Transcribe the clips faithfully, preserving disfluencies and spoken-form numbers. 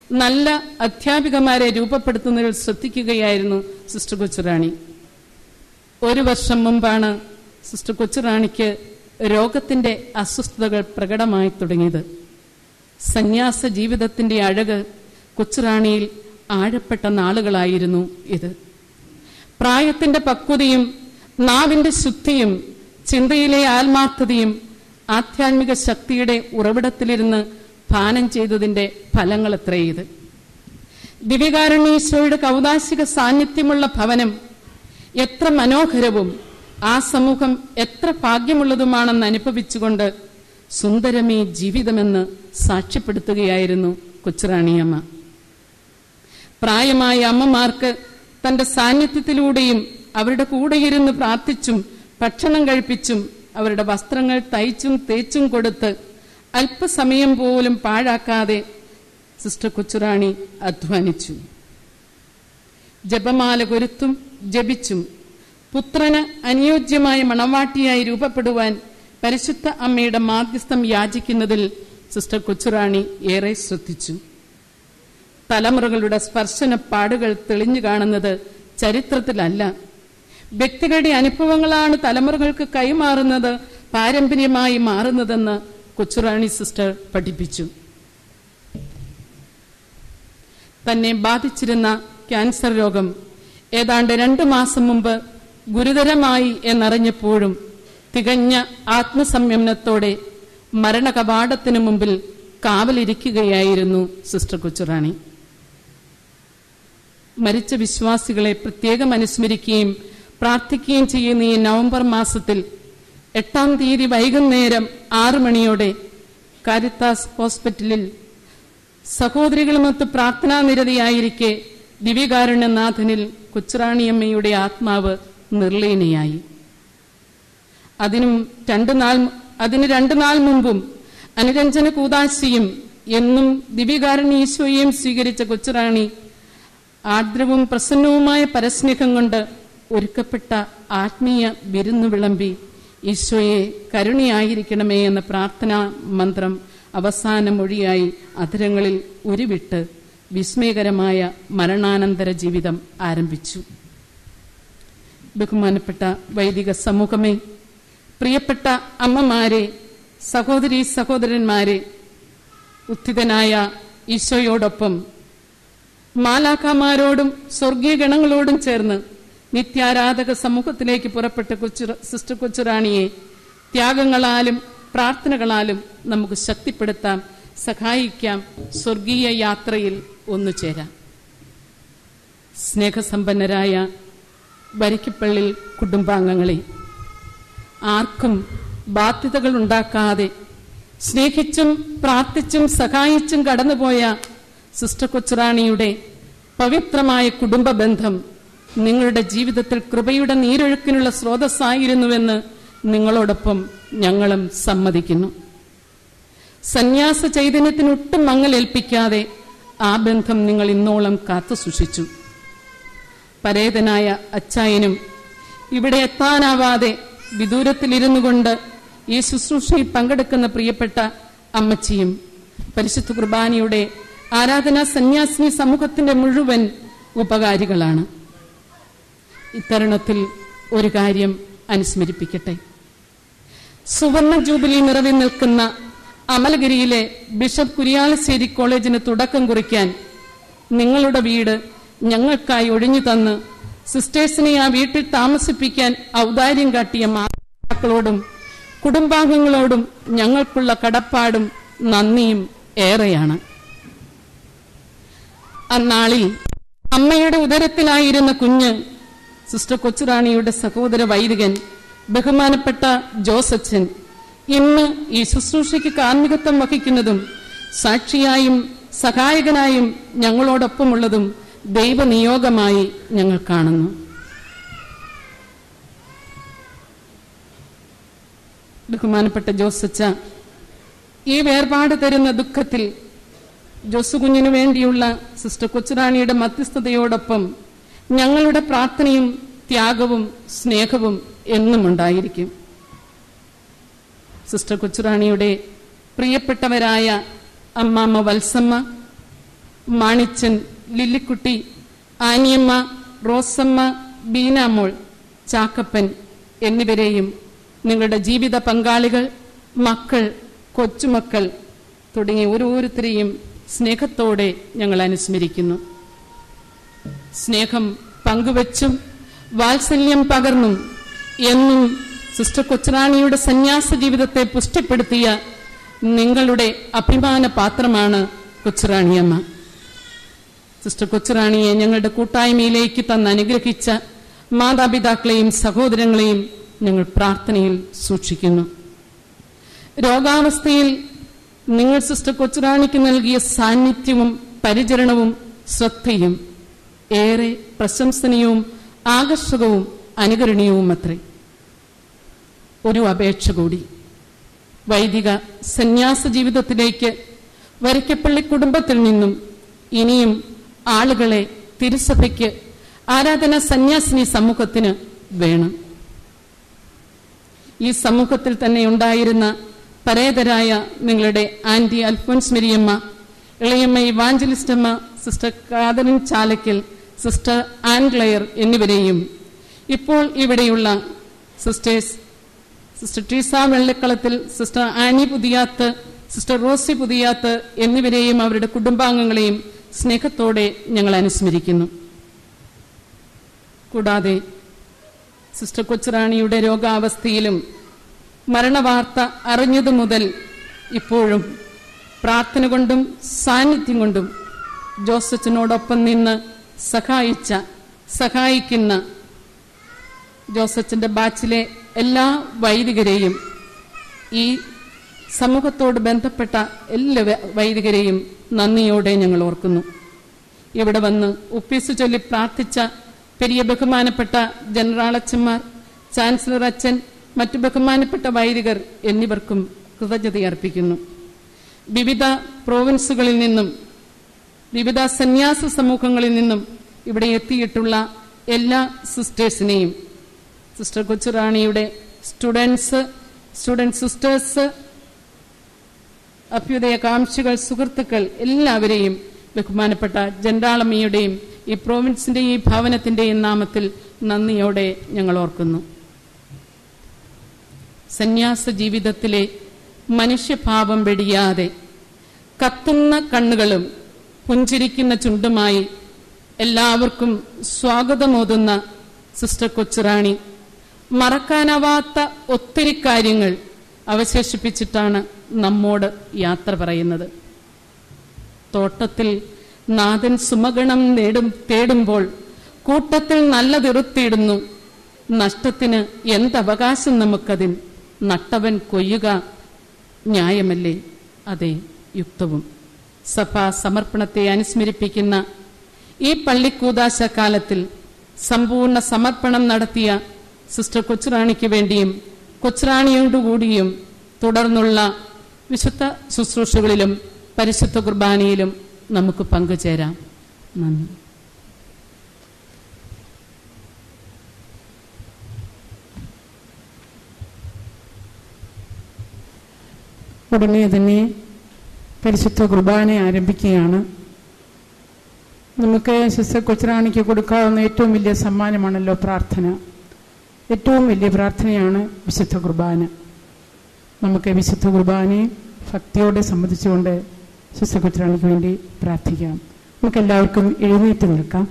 നല്ല അധ്യാപികമാരെ രൂപപ്പെടുത്തുന്നതിൽ ശ്രദ്ധിക്കുകയായിരുന്നു സിസ്റ്റർ കൊച്ചുറാണി. ഒരു വർഷം മുമ്പാണ് സിസ്റ്റർ കൊച്ചുറാണിക്ക് രോഗത്തിന്റെ അസ്വസ്ഥതകൾ പ്രകടമായി തുടങ്ങിയത്. സന്യാസ ജീവിതത്തിന്റെ അഴക് കൊച്ചുറാണിയിൽ ആഴപ്പെട്ട നാളുകളായിരുന്നു ഇത്. പ്രായത്തിന്റെ പക്വതയും നാവിന്റെ ശുദ്ധിയും ചിന്തയിലെ ആത്മാർത്ഥതയും ആധ്യാത്മിക ശക്തിയുടെ ഉറവിടത്തിലിരുന്ന് പാനം ചെയ്തതിന്റെ ഫലങ്ങൾ എത്രേ ഇത്. ദിവ്യകാരുണ്യേശ്വരയുടെ കൗദാശിക സാന്നിധ്യമുള്ള ഭവനം എത്ര മനോഹരവും ആ സമൂഹം എത്ര ഭാഗ്യമുള്ളതുമാണെന്ന് അനുഭവിച്ചുകൊണ്ട് സുന്ദരമേ ജീവിതമെന്ന് സാക്ഷ്യപ്പെടുത്തുകയായിരുന്നു കൊച്ചുറാണിയമ്മ. പ്രായമായ അമ്മമാർക്ക് തന്റെ സാന്നിധ്യത്തിലൂടെയും അവരുടെ കൂടെയിരുന്ന് പ്രാർത്ഥിച്ചും ഭക്ഷണം കഴിപ്പിച്ചും അവരുടെ വസ്ത്രങ്ങൾ തയ്ച്ചും തേച്ചും കൊടുത്ത് അല്പസമയം പോലും പാഴാക്കാതെ സിസ്റ്റർ കൊച്ചുറാണി അധ്വാനിച്ചു. ജപമാല കൊരുത്തും ജപിച്ചും പുത്രന് അനുയോജ്യമായ മണവാട്ടിയായി രൂപപ്പെടുവാൻ പരിശുദ്ധ അമ്മയുടെ മാധ്യസ്ഥം യാചിക്കുന്നതിൽ സിസ്റ്റർ കൊച്ചുറാണി ഏറെ ശ്രദ്ധിച്ചു. തലമുറകളുടെ സ്പർശന പാടുകൾ തെളിഞ്ഞു കാണുന്നത് ചരിത്രത്തിലല്ല, വ്യക്തികളുടെ അനുഭവങ്ങളാണ് തലമുറകൾക്ക് കൈമാറുന്നത്, പാരമ്പര്യമായി മാറുന്നതെന്ന് കൊച്ചുറാണി സിസ്റ്റർ പഠിപ്പിച്ചു. തന്നെ ബാധിച്ചിരുന്ന ക്യാൻസർ രോഗം ഏതാണ്ട് രണ്ടു മാസം മുമ്പ് ഗുരുതരമായി എന്നറിഞ്ഞപ്പോഴും തികഞ്ഞ ആത്മസംയമനത്തോടെ മരണകവാടത്തിനു മുമ്പിൽ കാവലിരിക്കുകയായിരുന്നു സിസ്റ്റർ കൊച്ചുറാണി. മരിച്ച വിശ്വാസികളെ പ്രത്യേകം അനുസ്മരിക്കുകയും പ്രാർത്ഥിക്കുകയും ചെയ്യുന്ന ഈ നവംബർ മാസത്തിൽ എട്ടാം തീയതി വൈകുന്നേരം ആറു മണിയോടെ കാരിത്താസ് ഹോസ്പിറ്റലിൽ സഹോദരികളുമൊത്ത് പ്രാർത്ഥനാ നിരതയായിരിക്കെ ദിവ്യകാരുണ്യനാഥനിൽ കൊച്ചുറാണിയമ്മയുടെ ആത്മാവ് നിർലീനയായി. അതിനും രണ്ടു നാൾ അതിന് രണ്ടു നാൾ മുമ്പും അനുരഞ്ജന കൂദാശയും എന്നും ദിവ്യകാരുണ്യ ഈശോയെയും സ്വീകരിച്ച കൊച്ചുറാണി ആർദ്രവും പ്രസന്നവുമായ പരസ്നേഹം കൊണ്ട് ഒരുക്കപ്പെട്ട ആത്മീയ വിരുന്നു വിളമ്പി ഈശോയെ കരുണയായിരിക്കണമേ എന്ന പ്രാർത്ഥനാ മന്ത്രം അവസാന മൊഴിയായി അധരങ്ങളിൽ ഉരുവിട്ട് വിസ്മയകരമായ മരണാനന്തര ജീവിതം ആരംഭിച്ചു. ബഹുമാനപ്പെട്ട വൈദിക സമൂഹമേ, പ്രിയപ്പെട്ട അമ്മമാരെ, സഹോദരീ സഹോദരന്മാരെ, ഉത്ഥിതനായ ഈശോയോടൊപ്പം മാലാഖമാരോടും സ്വർഗീയ ഗണങ്ങളോടും ചേർന്ന് നിത്യാരാധക സമൂഹത്തിലേക്ക് പുറപ്പെട്ട കൊച്ചു സിസ്റ്റർ കൊച്ചുറാണിയെ ത്യാഗങ്ങളാലും പ്രാർത്ഥനകളാലും നമുക്ക് ശക്തിപ്പെടുത്താം, സഹായിക്കാം, സ്വർഗീയ യാത്രയിൽ ഒന്നുചേരാം. സ്നേഹസമ്പന്നരായ വരിക്കപ്പള്ളി കുടുംബാംഗങ്ങളെ, ആർക്കും ബാധ്യതകൾ ഉണ്ടാക്കാതെ സ്നേഹിച്ചും പ്രാർത്ഥിച്ചും സഹായിച്ചും കടന്നുപോയ സിസ്റ്റർ കൊച്ചുറാണിയുടെ പവിത്രമായ കുടുംബ ബന്ധം നിങ്ങളുടെ ജീവിതത്തിൽ കൃപയുടെ നീരൊഴുക്കിനുള്ള സ്രോതസ്സായിരുന്നുവെന്ന് നിങ്ങളോടൊപ്പം ഞങ്ങളും സമ്മതിക്കുന്നു. സന്യാസ ചൈതന്യത്തിനൊട്ടും മങ്ങലേൽപ്പിക്കാതെ ആ ബന്ധം നിങ്ങൾ ഇന്നോളം കാത്തു സൂക്ഷിച്ചു. പരേതനായ അച്ചായനും ഇവിടെ എത്താനാവാതെ വിദൂരത്തിലിരുന്നു കൊണ്ട് ഈ ശുശ്രൂഷയിൽ പങ്കെടുക്കുന്ന പ്രിയപ്പെട്ട അമ്മച്ചിയും പരിശുദ്ധ കുർബാനയുടെ ആരാധനാ സന്യാസിനി സമൂഹത്തിന്റെ മുഴുവൻ ഉപകാരികളാണ്. ഇത്തരുണത്തിൽ ഒരു കാര്യം അനുസ്മരിപ്പിക്കട്ടെ. സുവർണ ജൂബിലി നിറവിൽ നിൽക്കുന്ന അമലഗിരിയിലെ ബിഷപ്പ് കുര്യാളശ്ശേരി കോളേജിന് തുടക്കം കുറിക്കാൻ നിങ്ങളുടെ വീട് ഞങ്ങൾക്കായി ഒഴിഞ്ഞു തന്ന് സിസ്റ്റേഴ്സിനെ ആ വീട്ടിൽ താമസിപ്പിക്കാൻ ഔദാര്യം കാട്ടിയ മാതാക്കളോടും കുടുംബാംഗങ്ങളോടും ഞങ്ങൾക്കുള്ള കടപ്പാടും നന്ദിയും ഏറെയാണ്. അന്നാളിൽ അമ്മയുടെ ഉദരത്തിലായിരുന്ന കുഞ്ഞ് സിസ്റ്റർ കൊച്ചുറാണിയുടെ സഹോദര വൈദികൻ ബഹുമാനപ്പെട്ട ജോസച്ചൻ ഇന്ന് ഈ ശുശ്രൂഷയ്ക്ക് കാർമ്മികത്വം വഹിക്കുന്നതും സാക്ഷിയായും സഹായകനായും ഞങ്ങളോടൊപ്പമുള്ളതും ദൈവനിയോഗമായി ഞങ്ങൾ കാണുന്നു. ബഹുമാനപ്പെട്ട ജോസച്ച, ഈ വേർപാട് തരുന്ന ദുഃഖത്തിൽ ജോസുകുഞ്ഞിനു വേണ്ടിയുള്ള സിസ്റ്റർ കൊച്ചുറാണിയുടെ മധ്യസ്ഥതയോടൊപ്പം ഞങ്ങളുടെ പ്രാർത്ഥനയും ത്യാഗവും സ്നേഹവും എന്നും ഉണ്ടായിരിക്കും. സിസ്റ്റർ കൊച്ചുറാണിയുടെ പ്രിയപ്പെട്ടവരായ അമ്മാമ്മ വത്സമ്മ, മാണിച്ചൻ, ലില്ലിക്കുട്ടി, ആനിയമ്മ, റോസമ്മ, ബീനാമോൾ, ചാക്കപ്പൻ എന്നിവരെയും നിങ്ങളുടെ ജീവിത പങ്കാളികൾ, മക്കൾ, കൊച്ചുമക്കൾ തുടങ്ങിയ ഓരോരുത്തരെയും സ്നേഹത്തോടെ ഞങ്ങൾ അനുസ്മരിക്കുന്നു. സ്നേഹം പങ്കുവച്ചും വാത്സല്യം പകർന്നും എന്നും സിസ്റ്റർ കൊച്ചുറാണിയുടെ സന്യാസ ജീവിതത്തെ പുഷ്ടിപ്പെടുത്തിയ നിങ്ങളുടെ അഭിമാന പാത്രമാണ് കൊച്ചുറാണിയമ്മ. സിസ്റ്റർ കൊച്ചുറാണിയെ ഞങ്ങളുടെ കൂട്ടായ്മയിലേക്ക് തന്ന് അനുഗ്രഹിച്ച മാതാപിതാക്കളെയും സഹോദരങ്ങളെയും ഞങ്ങൾ പ്രാർത്ഥനയിൽ സൂക്ഷിക്കുന്നു. രോഗാവസ്ഥയിൽ നിങ്ങൾ സിസ്റ്റർ കൊച്ചുറാണിക്ക് നൽകിയ സാന്നിധ്യവും പരിചരണവും ശ്രദ്ധയും ഏറെ പ്രശംസനീയവും ആകർഷകവും അനുകരണീയവും അത്രേ. ഒരു അപേക്ഷ കൂടി. വൈദിക സന്യാസ ജീവിതത്തിലേക്ക് വരയ്ക്കപ്പള്ളി കുടുംബത്തിൽ നിന്നും ഇനിയും ആളുകളെ തിരുസഭയ്ക്ക് ആരാധന സന്യാസിനി സമൂഹത്തിന് വേണം. ഈ സമൂഹത്തിൽ തന്നെ ഉണ്ടായിരുന്ന പരേതരായ നിങ്ങളുടെ ആന്റി അൽഫോൻസ് മെരിയമ്മ, ഇളയമ്മ ഇവാഞ്ചലിസ്റ്റമ്മ, സിസ്റ്റർ കാതറിൻ ചാലക്കൽ, സിസ്റ്റർ ആൻഗ്ലയർ എന്നിവരെയും ഇപ്പോൾ ഇവിടെയുള്ള sisters sister Treesa Vellikkalathil, sister Annie Puthiyath, sister Rosy Puthiyath എന്നിവരെയും അവരുടെ കുടുംബാംഗങ്ങളെയും സ്നേഹത്തോടെ ഞങ്ങൾ അനുസ്മരിക്കുന്നു. കൂടാതെ സിസ്റ്റർ കൊച്ചുറാണിയുടെ രോഗാവസ്ഥയിലും മരണവാർത്ത അറിഞ്ഞതു മുതൽ ഇപ്പോഴും പ്രാർത്ഥന കൊണ്ടും സാന്നിധ്യം കൊണ്ടും ജോസച്ചനോടൊപ്പം നിന്ന് സഹായിച്ച സഹായിക്കുന്ന ജോസച്ചന്റെ ബാച്ചിലെ എല്ലാ വൈദികരെയും ഈ സമൂഹത്തോട് ബന്ധപ്പെട്ട എല്ലാ വൈദികരെയും നന്ദിയോടെ ഞങ്ങൾ ഓർക്കുന്നു. ഇവിടെ വന്ന് ഉപ്പീസ് ചൊല്ലി പ്രാർത്ഥിച്ച പെരിയ ബഹുമാനപ്പെട്ട ജനറാളച്ചന്മാർ, ചാൻസലർ അച്ഛൻ, മറ്റു ബഹുമാനപ്പെട്ട വൈദികർ എന്നിവർക്കും കൃതജ്ഞതയർപ്പിക്കുന്നു. വിവിധ പ്രോവിൻസുകളിൽ നിന്നും വിവിധ സന്യാസ സമൂഹങ്ങളിൽ നിന്നും ഇവിടെ എത്തിയിട്ടുള്ള എല്ലാ സിസ്റ്റേഴ്സിനെയും, സിസ്റ്റർ കൊച്ചുറാണിയുടെ സ്റ്റുഡൻസ്, സ്റ്റുഡൻറ് സിസ്റ്റേഴ്സ്, അഭ്യുദയകാംക്ഷികൾ, സുഹൃത്തുക്കൾ എല്ലാവരെയും ബഹുമാനപ്പെട്ട ജനറാളമ്മയുടെയും ഈ പ്രോവിൻസിന്റെയും ഈ ഭവനത്തിന്റെയും നാമത്തിൽ നന്ദിയോടെ ഞങ്ങൾ ഓർക്കുന്നു. സന്യാസ ജീവിതത്തിലെ മനുഷ്യഭാവം വെടിയാതെ കത്തുന്ന കണ്ണുകളും പുഞ്ചിരിക്കുന്ന ചുണ്ടുമായി എല്ലാവർക്കും സ്വാഗതമോതുന്ന സിസ്റ്റർ കൊച്ചുറാണി മറക്കാനാവാത്ത ഒത്തിരി കാര്യങ്ങൾ അവശേഷിപ്പിച്ചിട്ടാണ് നമ്മോട് യാത്ര പറയുന്നത്. തോട്ടത്തിൽ നാഥൻ സുമഗണം നേടും തേടുമ്പോൾ കൂട്ടത്തിൽ നല്ലതിറുത്തിയിടുന്നു. നഷ്ടത്തിന് എന്തവകാശം നമുക്കതിൻ, നട്ടവൻ കൊയ്യുക ന്യായമല്ലേ? അതെ, യുക്തവും. സഭാ സമർപ്പണത്തെ അനുസ്മരിപ്പിക്കുന്ന ഈ പള്ളിക്കൂദാശ കാലത്തിൽ സമ്പൂർണ്ണ സമർപ്പണം നടത്തിയ സിസ്റ്റർ കൊച്ചുറാണിക്ക് വേണ്ടിയും കൊച്ചുറാണിയോടുകൂടിയും തുടർന്നുള്ള വിശുദ്ധ ശുശ്രൂഷകളിലും പരിശുദ്ധ കുർബാനയിലും നമുക്ക് പങ്കുചേരാം. നന്ദി. ഉടനെ തന്നെ പരിശുദ്ധ കുർബാന ആരംഭിക്കുകയാണ്. നമുക്ക് സിസ്റ്റർ കൊച്ചുറാണിക്ക് കൊടുക്കാവുന്ന ഏറ്റവും വലിയ സമ്മാനമാണല്ലോ പ്രാർത്ഥന. ഏറ്റവും വലിയ പ്രാർത്ഥനയാണ് വിശുദ്ധ കുർബാന. നമുക്ക് വിശുദ്ധ കുർബാനയെ ഭക്തിയോടെ സംബന്ധിച്ചുകൊണ്ട് സിസ്റ്റർ കൊച്ചുറാണിക്ക് വേണ്ടി പ്രാർത്ഥിക്കാം. നമുക്കെല്ലാവർക്കും എഴുന്നേറ്റ് നിൽക്കാം.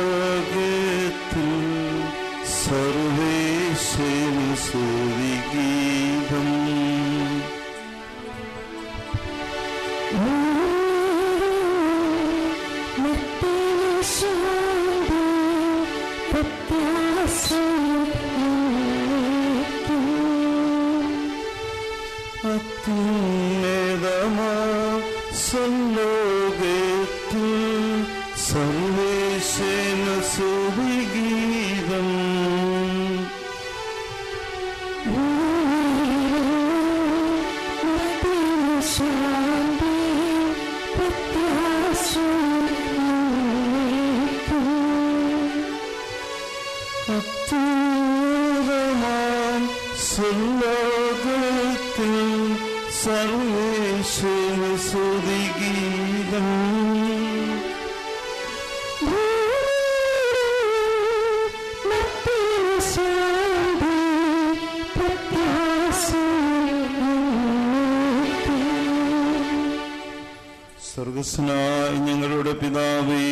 സ്വർലോകത്തിൽ സർവേശ്വരന് സ്തുതിഗീതം. അത്യുന്നതമാ സ്വർലോകത്തിൽ സർവേശ്വരന് സ്തുതിഗീതം. അത്യുന്നതമാം സ്വർലോകത്തിൽ സർവേശ്വരന് സ്തുതിഗീതം. സ്വർഗസ്നായ ഞങ്ങളുടെ പിതാവേ,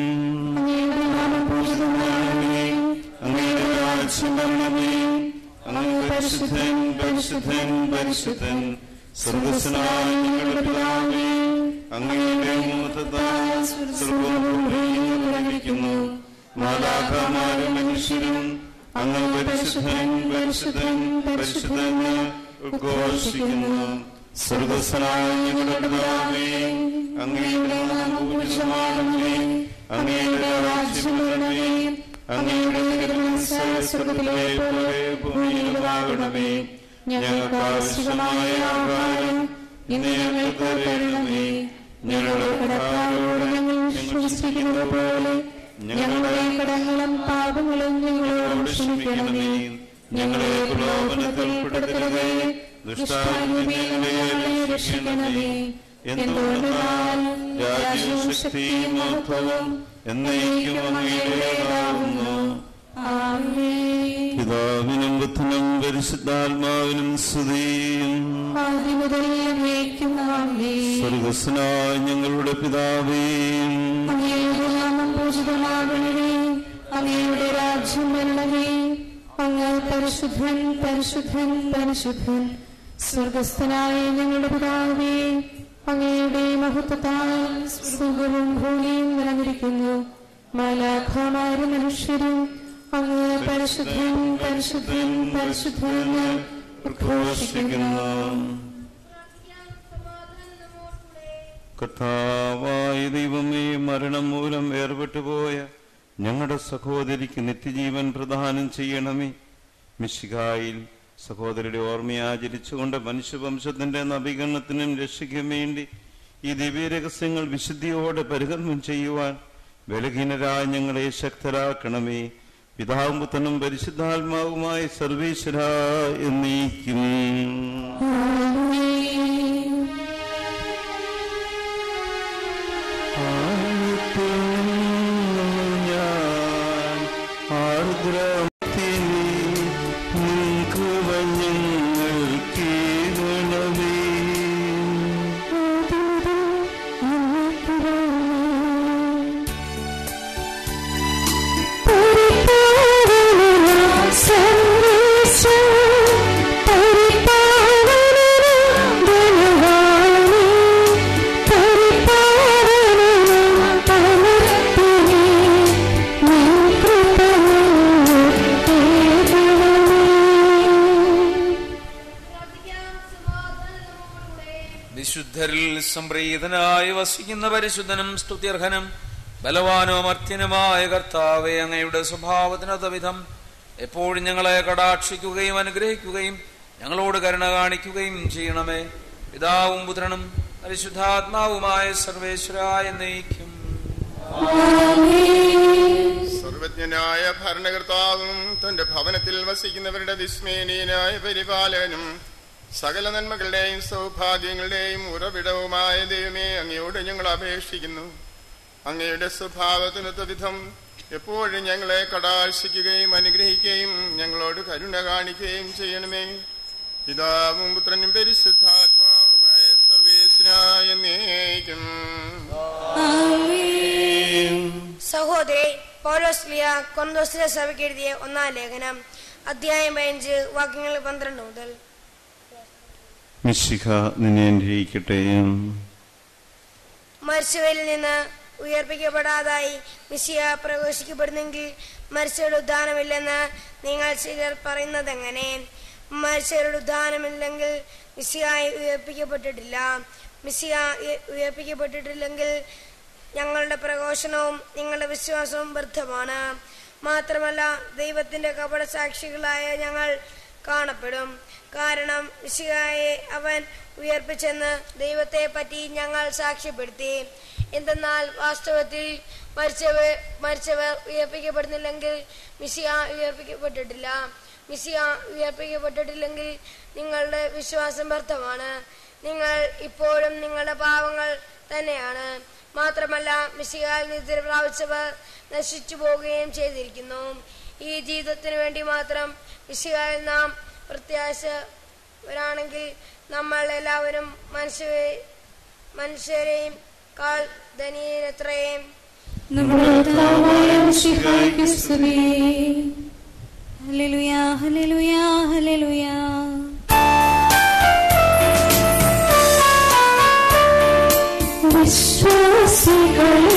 അങ്ങയുടെ രാജ്യം വരണമേ. അങ്ങ് പരിശുദ്ധൻ പരിശുദ്ധൻ പരിശുദ്ധൻ. സ്വർഗസ്നായ ഞങ്ങളുടെ പിതാവേ, അങ്ങയുടെ മുഖത്താൽ സ്വർഗ്ഗവും ഭൂമിയും നിറഞ്ഞിരിക്കുന്നു. മാലാഖമാരും മനുഷ്യരും അങ്ങ് പരിശുദ്ധൻ പരിശുദ്ധൻ പരിശുദ്ധൻ ഉദ്ഘോഷിക്കുന്നു. സ്വർഗസ്നായ ഞങ്ങളുടെ പിതാവേ, അങ്ങയുടെ നാമം പൂജിതമാകണമേ. അങ്ങയുടെ രാജ്യം വരണമേ. അങ്ങയുടെ തിരുമനസ്സ് സ്വർഗ്ഗത്തിലെ പോലെ ഭൂമിയിലുമാകണമേ. ഞങ്ങൾക്ക് ആവശ്യമായ ആഹാരം ഇന്ന് ഞങ്ങൾക്ക് തരണമേ. ഞങ്ങളുടെ കടക്കാരോട് ഞങ്ങൾ ക്ഷമിച്ചിരിക്കുന്നത് പോലെ ഞങ്ങളുടെ കടങ്ങളും പാപങ്ങളും ഞങ്ങളോട് ക്ഷമിക്കണമേ. ഞങ്ങളെ പ്രലോഭനത്തിൽ ഉൾപ്പെടുത്തരുതേ, ദുഷ്ടാരൂപിയിൽ ഞങ്ങളെ രക്ഷിക്കണമേ. എന്തുകൊണ്ടെന്നാൽ രാജ്യവും ശക്തിയും മഹത്വവും എന്നേക്കും അങ്ങയുടേതാകുന്നു. ആമേൻ. പിതാവിനും പുത്രനും പരിശുദ്ധാത്മാവിനും സ്തുതി. ആദിമുതൽ എന്നേക്കും ആമേൻ. സ്വർഗ്ഗസ്ഥനായ ഞങ്ങളുടെ പിതാവേ, അങ്ങയുടെ നാമം പൂജിതമാകണമേ. അങ്ങയുടെ രാജ്യം വരണമേ. അങ്ങ് പരിശുദ്ധൻ പരിശുദ്ധൻ പരിശുദ്ധൻ. സ്വർഗസ്ഥനായ ഞങ്ങളുടെ പിതാവേ, അങ്ങയുടെ മഹത്വത്താൽ സ്വർഗ്ഗവും ഭൂമിയും നിറഞ്ഞിരിക്കുന്നു. മാലാഖമാരും മനുഷ്യരും അങ്ങ് പരിശുദ്ധൻ പരിശുദ്ധൻ പരിശുദ്ധൻ ഉദ്ഘോഷിക്കുന്നു. കർത്താവായ ദൈവമേ, മരണം മൂലം വേർപെട്ടുപോയ ഞങ്ങളുടെ സഹോദരിക്ക് നിത്യജീവൻ പ്രദാനം ചെയ്യണമേ. മിശിഹായിൽ സഹോദരിയുടെ ഓർമ്മയാചരിച്ചുകൊണ്ട് മനുഷ്യവംശത്തിന്റെ നവീകരണത്തിനും രക്ഷയ്ക്കും വേണ്ടി ഈ ദിവ്യരഹസ്യങ്ങൾ വിശുദ്ധിയോടെ പരികർമ്മം ചെയ്യുവാൻ ബലഹീനരായ ഞങ്ങളെ ശക്തരാക്കണമേ. പിതാവും പുത്രനും പരിശുദ്ധാത്മാവുമായ സർവേശ്വരാ എന്നേക്കും. സംപ്രീതനായി വസിക്കുന്ന പരിശുദ്ധനും സ്തുത്യർഹനും ബലവാനോ അമർത്യനുമായ കർത്താവേ, അങ്ങയുടെ സ്വഭാവത്തിനൊത്ത വിധം എപ്പോഴും ഞങ്ങളെ കടാക്ഷിക്കുകയും അനുഗ്രഹിക്കുകയും ഞങ്ങളോട് കരുണ കാണിക്കുകയും ചെയ്യണമേ. പിതാവും പുത്രനും പരിശുദ്ധാത്മാവുമായ സർവേശ്വരായ എന്നേക്കും. സർവജ്ഞനായ ഭരണകർത്താവും തന്റെ ഭവനത്തിൽ വസിക്കുന്നവരുടെ വിസ്മയനീയനായ പരിപാലകനും സകല നന്മകളുടെയും സൗഭാഗ്യങ്ങളുടെയും ഉറവിടവുമായ ദൈവമേ, അങ്ങയോട് ഞങ്ങൾ അപേക്ഷിക്കുന്നു. അങ്ങയുടെ സ്വഭാവത്തിനൊത്ത വിധം എപ്പോഴും ഞങ്ങളെ കടാക്ഷിക്കുകയും അനുഗ്രഹിക്കുകയും ഞങ്ങളോട് കരുണ കാണിക്കുകയും ചെയ്യണമേ. പിതാവും പുത്രനും പരിശുദ്ധാത്മാവുമായ സർവേശ്വരായ എന്നേക്കും. സഹോദരേ, പൗലോസ് ശ്ലീഹ കൊരിന്തോസിലെ സഭയ്ക്ക് എഴുതിയ ഒന്നാം ലേഖനം അധ്യായം പതിനഞ്ച് വാക്യങ്ങൾ പന്ത്രണ്ട് മുതൽ. മിശിഹ നിന്നെ അനുഗ്രഹിക്കട്ടെ. മരിച്ചവരിൽ നിന്ന് ഉയർപ്പിക്കപ്പെടാതായി മിശിഹ പ്രഘോഷിക്കപ്പെടുന്നെങ്കിൽ മരിച്ചവരുടെ ഉദ്ധാനമില്ലെന്ന് നിങ്ങൾ ചിലർ പറയുന്നത് എങ്ങനെ? മരിച്ചവരുടെ ഉദ്ധാനമില്ലെങ്കിൽ മിശിഹ ഉയർപ്പിക്കപ്പെട്ടിട്ടില്ല. മിശിഹ ഉയർപ്പിക്കപ്പെട്ടിട്ടില്ലെങ്കിൽ ഞങ്ങളുടെ പ്രഘോഷണവും നിങ്ങളുടെ വിശ്വാസവും വ്യർത്ഥമാണ്. മാത്രമല്ല ദൈവത്തിന്റെ കപട സാക്ഷികളായ ഞങ്ങൾ കാണപ്പെടും. കാരണം മിശിഹായെ അവൻ ഉയർപ്പിച്ചെന്ന് ദൈവത്തെ പറ്റി ഞങ്ങൾ സാക്ഷ്യപ്പെടുത്തി. എന്തെന്നാൽ വാസ്തവത്തിൽ മരിച്ചവർ മരിച്ചവർ ഉയർപ്പിക്കപ്പെടുന്നില്ലെങ്കിൽ മിശിഹ ഉയർപ്പിക്കപ്പെട്ടിട്ടില്ല. മിശിഹ ഉയർപ്പിക്കപ്പെട്ടിട്ടില്ലെങ്കിൽ നിങ്ങളുടെ വിശ്വാസം വ്യർത്ഥമാണ്. നിങ്ങൾ ഇപ്പോഴും നിങ്ങളുടെ പാവങ്ങൾ തന്നെയാണ്. മാത്രമല്ല മിശിഹായിൽ നിദ്ര പ്രാപിച്ചവർ നശിച്ചു പോവുകയും ചെയ്തിരിക്കുന്നു. ഈ ജീവിതത്തിന് വേണ്ടി മാത്രം മിശിഹായിൽ നാം പ്രത്യാശരാണെങ്കിൽ നമ്മൾ എല്ലാവരും മനുഷ്യരെ മനുഷ്യരെയും കാൾ ധനിയത്രയും. Hallelujah hallelujah hallelujah. വിശ്വാസികളെ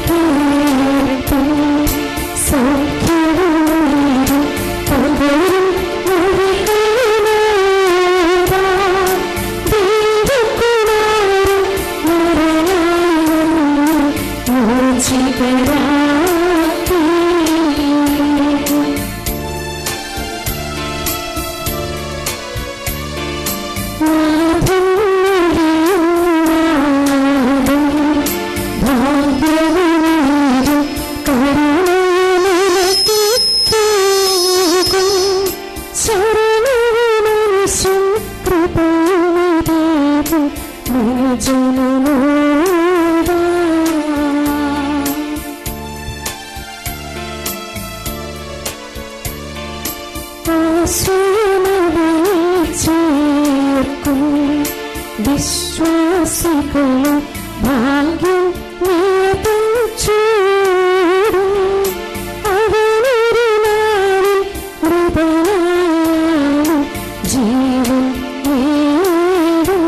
വിശ്വാസികളെ ഭാഗ്യം നേടും ചൂടും അവനൊരു നാളിൽ മൃതനായും ജീവൻ നേടും.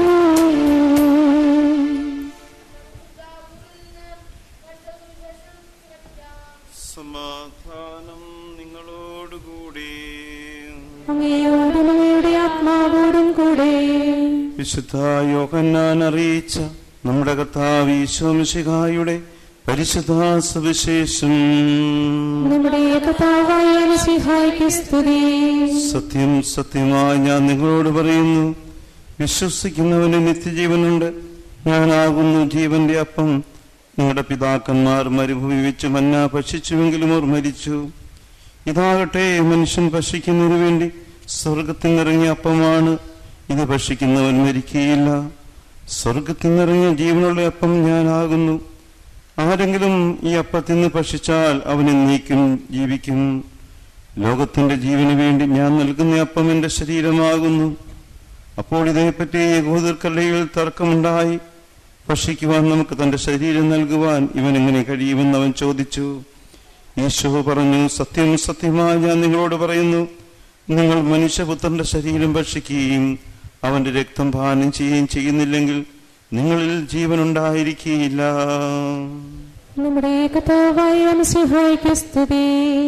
സമാധാനം നിങ്ങളോടുകൂടി. അങ്ങയോടും അങ്ങയുടെ ആത്മാവോടും കൂടെ. വിശുദ്ധ യോഹന്നാൻ അറിയിച്ച നമ്മുടെ കർത്താവ് ഈശോ മിശിഹായുടെ പരിശുദ്ധ സുവിശേഷം. നമ്മുടെ കർത്താവായ മിശിഹായ്ക്ക് സ്തുതി. സത്യം സത്യമായി ഞാൻ നിങ്ങളോട് പറയുന്നു, വിശ്വസിക്കുന്നവന് നിത്യജീവനുണ്ട്. ഞാനാകുന്നു ജീവന്റെ അപ്പം. നിങ്ങളുടെ പിതാക്കന്മാർ മരുഭൂമി വെച്ച് മന്ന ഭക്ഷിച്ചുവെങ്കിലും അവർ മരിച്ചു. ഇതാകട്ടെ മനുഷ്യൻ ഭക്ഷിക്കുന്നതിനു വേണ്ടി സ്വർഗത്തിൽ നിറങ്ങിയ അപ്പമാണ്. ഇത് ഭക്ഷിക്കുന്നവൻ മരിക്കുകയില്ല. സ്വർഗത്തിൽ നിറങ്ങിയ ജീവനുള്ള അപ്പം ഞാനാകുന്നു. ആരെങ്കിലും ഈ അപ്പത്തിൽ നിന്ന് ഭക്ഷിച്ചാൽ അവൻ എന്നേക്കും ജീവിക്കും. ലോകത്തിന്റെ ജീവന് വേണ്ടി ഞാൻ നൽകുന്ന അപ്പം എന്റെ ശരീരമാകുന്നു. അപ്പോൾ ഇതേപ്പറ്റി യഹൂദർക്കിടയിൽ തർക്കമുണ്ടായി. ഭക്ഷിക്കുവാൻ നമുക്ക് തന്റെ ശരീരം നൽകുവാൻ ഇവൻ എങ്ങനെ കഴിയുമെന്ന് അവൻ ചോദിച്ചു. ഈശോ പറഞ്ഞു, സത്യം സത്യമായി ഞാൻ നിങ്ങളോട് പറയുന്നു, നിങ്ങൾ മനുഷ്യപുത്രന്റെ ശരീരം ഭക്ഷിക്കുകയും അവന്റെ രക്തം പാനം ചെയ്യുകയും ചെയ്യുന്നില്ലെങ്കിൽ നിങ്ങളിൽ ജീവനുണ്ടായിരിക്കുകയില്ല. നമ്മുടെ കർത്താവായ മിശിഹായ്ക്ക് സ്തുതി.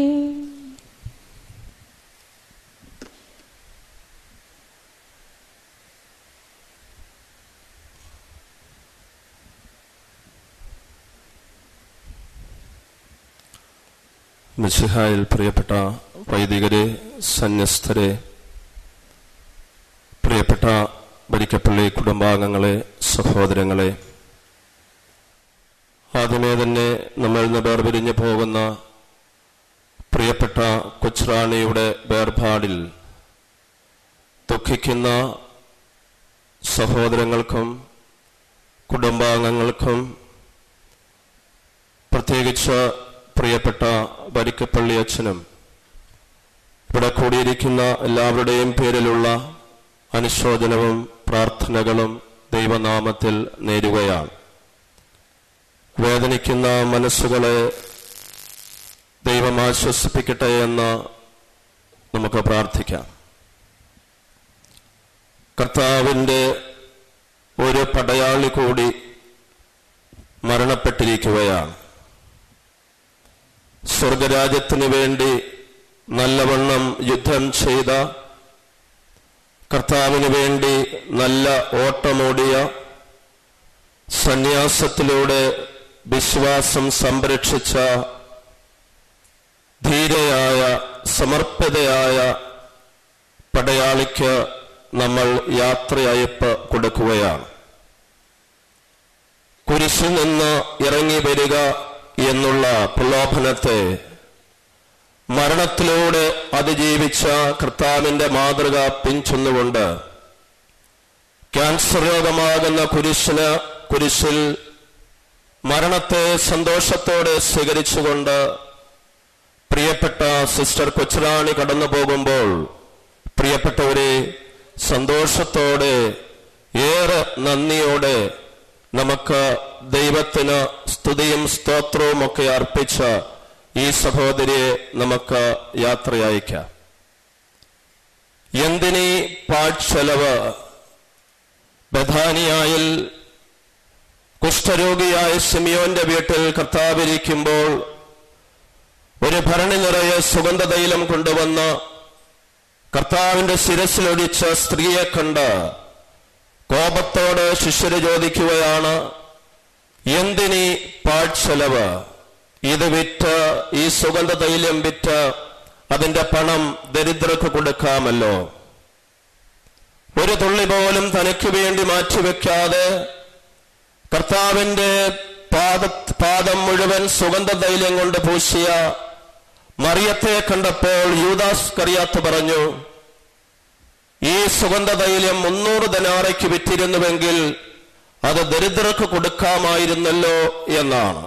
മിശിഹായിൽ പ്രിയപ്പെട്ട വൈദികരെ, സന്യസ്തരെ, പ്രിയപ്പെട്ട ബരിക്കപ്പള്ളി കുടുംബാംഗങ്ങളെ, സഹോദരങ്ങളെ, ആദ്യമേ തന്നെ നമ്മൾ ഇന്ന് വേർപിരിഞ്ഞു പോകുന്ന പ്രിയപ്പെട്ട കൊച്ചുറാണിയുടെ വേർപാടിൽ ദുഃഖിക്കുന്ന സഹോദരങ്ങൾക്കും കുടുംബാംഗങ്ങൾക്കും പ്രത്യേകിച്ച് പ്രിയപ്പെട്ട ബരിക്കപ്പള്ളി അച്ഛനും ഇവിടെ കൂടിയിരിക്കുന്ന എല്ലാവരുടെയും പേരിലുള്ള അനുശോചനവും പ്രാർത്ഥനകളും ദൈവനാമത്തിൽ നേരുകയാണ്. വേദനിക്കുന്ന മനസ്സുകളെ ദൈവം ആശ്വസിപ്പിക്കട്ടെ എന്ന് നമുക്ക് പ്രാർത്ഥിക്കാം. കർത്താവിൻ്റെ ഒരു പടയാളി കൂടി മരണപ്പെട്ടിരിക്കുകയാണ്. സ്വർഗരാജ്യത്തിന് വേണ്ടി നല്ലവണ്ണം യുദ്ധം ചെയ്ത, കർത്താവിന് വേണ്ടി നല്ല ഓട്ടമോടിയ, സന്യാസത്തിലൂടെ വിശ്വാസം സംരക്ഷിച്ച ധീരയായ സമർപ്പിതയായ പടയാളിക്ക് നമ്മൾ യാത്രയയപ്പ് കൊടുക്കുകയാണ്. കുരിശിൽ നിന്ന് ഇറങ്ങി വരിക എന്നുള്ള പ്രലോഭനത്തെ മരണത്തിലൂടെ അതിജീവിച്ച കർത്താവിന്റെ മാതൃക പിൻചൊന്നുകൊണ്ട് ക്യാൻസർ രോഗമാകുന്ന കുരിശിന് കുരിശിൽ മരണത്തെ സന്തോഷത്തോടെ സ്വീകരിച്ചുകൊണ്ട് പ്രിയപ്പെട്ട സിസ്റ്റർ കൊച്ചുറാണി കടന്നു പോകുമ്പോൾ, പ്രിയപ്പെട്ടവരെ, സന്തോഷത്തോടെ ഏറെ നന്ദിയോടെ നമുക്ക് ദൈവത്തിന് സ്തുതിയും സ്തോത്രവും ഒക്കെ അർപ്പിച്ച ഈ സഹോദരിയെ നമുക്ക് യാത്രയയക്കാം. എന്തിനീ പാഴ്ചെലവ്? ബഥാനിയായിൽ കുഷ്ഠരോഗിയായ ശിമിയോന്റെ വീട്ടിൽ കർത്താവിരിക്കുമ്പോൾ ഒരു ഭരണി നിറയെ സുഗന്ധതൈലം കൊണ്ടുവന്ന് കർത്താവിന്റെ ശിരസിലൊഴിച്ച സ്ത്രീയെ കണ്ട് കോപത്തോടെ ശിഷ്യര് ചോദിക്കുകയാണ്, എന്തിനീ പാഴ്ചെലവ്? ഇത് വിറ്റ്, ഈ സുഗന്ധതൈലം വിറ്റ് അതിന്റെ പണം ദരിദ്രർക്ക് കൊടുക്കാമല്ലോ. ഒരു തുള്ളി പോലും തനിക്ക് വേണ്ടി മാറ്റിവെക്കാതെ കർത്താവിന്റെ പാദ പാദം മുഴുവൻ സുഗന്ധതൈലം കൊണ്ട് പൂശിയ മറിയത്തെ കണ്ടപ്പോൾ യൂദാസ് കറിയാത്ത് പറഞ്ഞു, ഈ സുഗന്ധതൈലം മുന്നൂറ് ദനാറയ്ക്ക് വിറ്റിരുന്നുവെങ്കിൽ അത് ദരിദ്രർക്ക് കൊടുക്കാമായിരുന്നല്ലോ എന്നാണ്.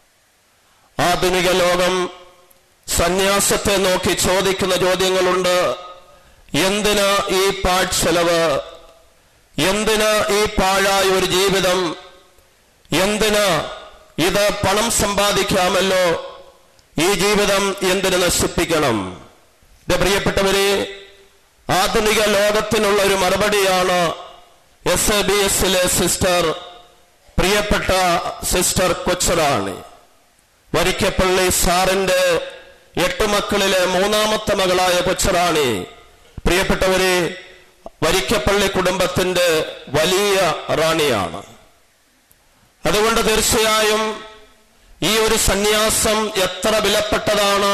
ആധുനിക ലോകം സന്യാസത്തെ നോക്കി ചോദിക്കുന്ന ചോദ്യങ്ങളുണ്ട്. എന്തിന് ഈ പാഴ്ചെലവ്? എന്തിന് ഈ പാഴായ ഒരു ജീവിതം? എന്തിന്? ഇത് പണം സമ്പാദിക്കാമല്ലോ, ഈ ജീവിതം എന്തിന് നശിപ്പിക്കണം? എന്റെ പ്രിയപ്പെട്ടവരെ, ആധുനിക ലോകത്തിനുള്ള ഒരു മറുപടിയാണ് എസ് എ ബി എസിലെ സിസ്റ്റർ, പ്രിയപ്പെട്ട സിസ്റ്റർ കൊച്ചുറാണി. വരിക്കപ്പള്ളി സാറിന്റെ എട്ട് മക്കളിലെ മൂന്നാമത്തെ മകളായ കൊച്ചുറാണി, പ്രിയപ്പെട്ടവരെ, വരിക്കപ്പള്ളി കുടുംബത്തിന്റെ വലിയ റാണിയാണ്. അതുകൊണ്ട് തീർച്ചയായും ഈ ഒരു സന്യാസം എത്ര വിലപ്പെട്ടതാണ്.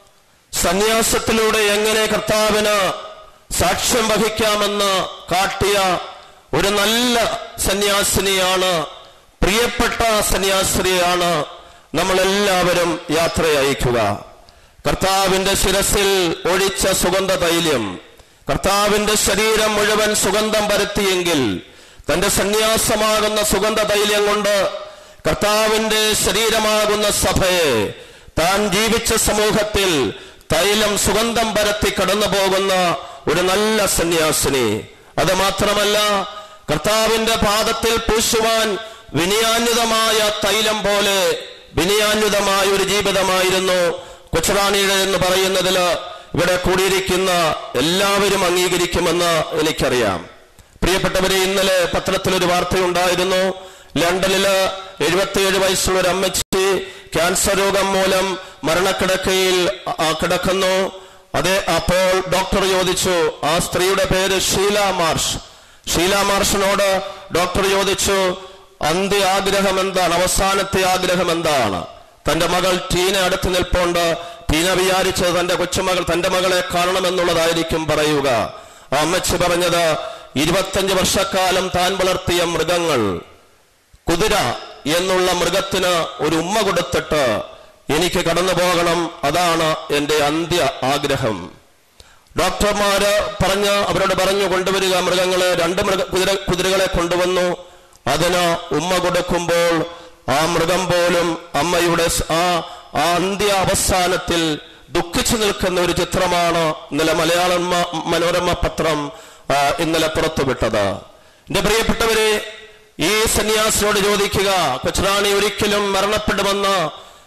സന്യാസത്തിലൂടെ എങ്ങനെ കർത്താവിന് സാക്ഷ്യം വഹിക്കാമെന്ന് കാട്ടിയ ഒരു നല്ല സന്യാസിനിയാണ്, പ്രിയപ്പെട്ട സന്യാസിനിയാണ് നമ്മളെല്ലാവരും യാത്ര അയക്കുക. കർത്താവിന്റെ ശിരസിൽ ഒഴിച്ച സുഗന്ധ തൈലം, കർത്താവിന്റെ ശരീരം മുഴുവൻ സുഗന്ധം പരത്തിയെങ്കിൽ തന്റെ സന്യാസമാകുന്ന സുഗന്ധ തൈലം കൊണ്ട് കർത്താവിന്റെ ശരീരമാകുന്ന സഭയെ, താൻ ജീവിച്ച സമൂഹത്തിൽ തൈലം സുഗന്ധം പരത്തി കടന്നു പോകുന്ന ഒരു നല്ല സന്യാസിനി. അത് മാത്രമല്ല, കർത്താവിന്റെ പാദത്തിൽ പൂശുവാൻ വിനയാന്വിതമായ തൈലം പോലെ വിനയാന്വിതമായ ഒരു ജീവിതമായിരുന്നു കൊച്ചുറാണിയുടെ എന്ന് പറയുന്നതിൽ ഇവിടെ കൂടിയിരിക്കുന്ന എല്ലാവരും അംഗീകരിക്കുമെന്ന് എനിക്കറിയാം. പ്രിയപ്പെട്ടവരെ, ഇന്നലെ പത്രത്തിലൊരു വാർത്തയുണ്ടായിരുന്നു. ലണ്ടനില് എഴുപത്തിയേഴ് വയസ്സുള്ള ഒരു അമ്മച്ചി ക്യാൻസർ രോഗം മൂലം മരണക്കിടക്കയിൽ കിടക്കുന്നു. അതെ, അപ്പോൾ ഡോക്ടർ ചോദിച്ചു, ആ സ്ത്രീയുടെ പേര് ഷീല മാർഷ്. ഷീല മാർഷിനോട് ഡോക്ടർ ചോദിച്ചു, അന്ത്യ ആഗ്രഹം എന്താണ്, അവസാനത്തെ ആഗ്രഹം എന്താണ്? തന്റെ മകൾ ടീന അടുത്ത് നിൽപ്പുണ്ട്. ടീന വിചാരിച്ചത് തന്റെ കൊച്ചുമകൾ തന്റെ മകളെ കാണണമെന്നുള്ളതായിരിക്കും പറയുക. ആ അമ്മച്ചി പറഞ്ഞത്, ഇരുപത്തഞ്ച് വർഷക്കാലം താൻ വളർത്തിയ മൃഗങ്ങൾ, കുതിര എന്നുള്ള മൃഗത്തിന് ഒരു ഉമ്മ കൊടുത്തിട്ട് എനിക്ക് കടന്നു പോകണം, അതാണ് എന്റെ അന്ത്യ ആഗ്രഹം. ഡോക്ടർമാര് പറഞ്ഞ് അവരോട് പറഞ്ഞു, കൊണ്ടുവരിക മൃഗങ്ങളെ. രണ്ട് മൃഗ കുതിര കുതിരകളെ കൊണ്ടുവന്നു. അതിന് ഉമ്മ കൊടുക്കുമ്പോൾ ആ മൃഗം പോലും അമ്മയുടെ ആ ആ അന്ത്യ അവസാനത്തിൽ ദുഃഖിച്ചു നിൽക്കുന്ന ഒരു ചിത്രമാണ് ഇന്നലെ മലയാളം മനോരമ പത്രം ഇന്നലെ പുറത്തുവിട്ടത്. എന്റെ പ്രിയപ്പെട്ടവരെ, ഈ സന്യാസിനോട് ചോദിക്കുക, കൊച്ചുറാണി ഒരിക്കലും മരണപ്പെടുമെന്ന്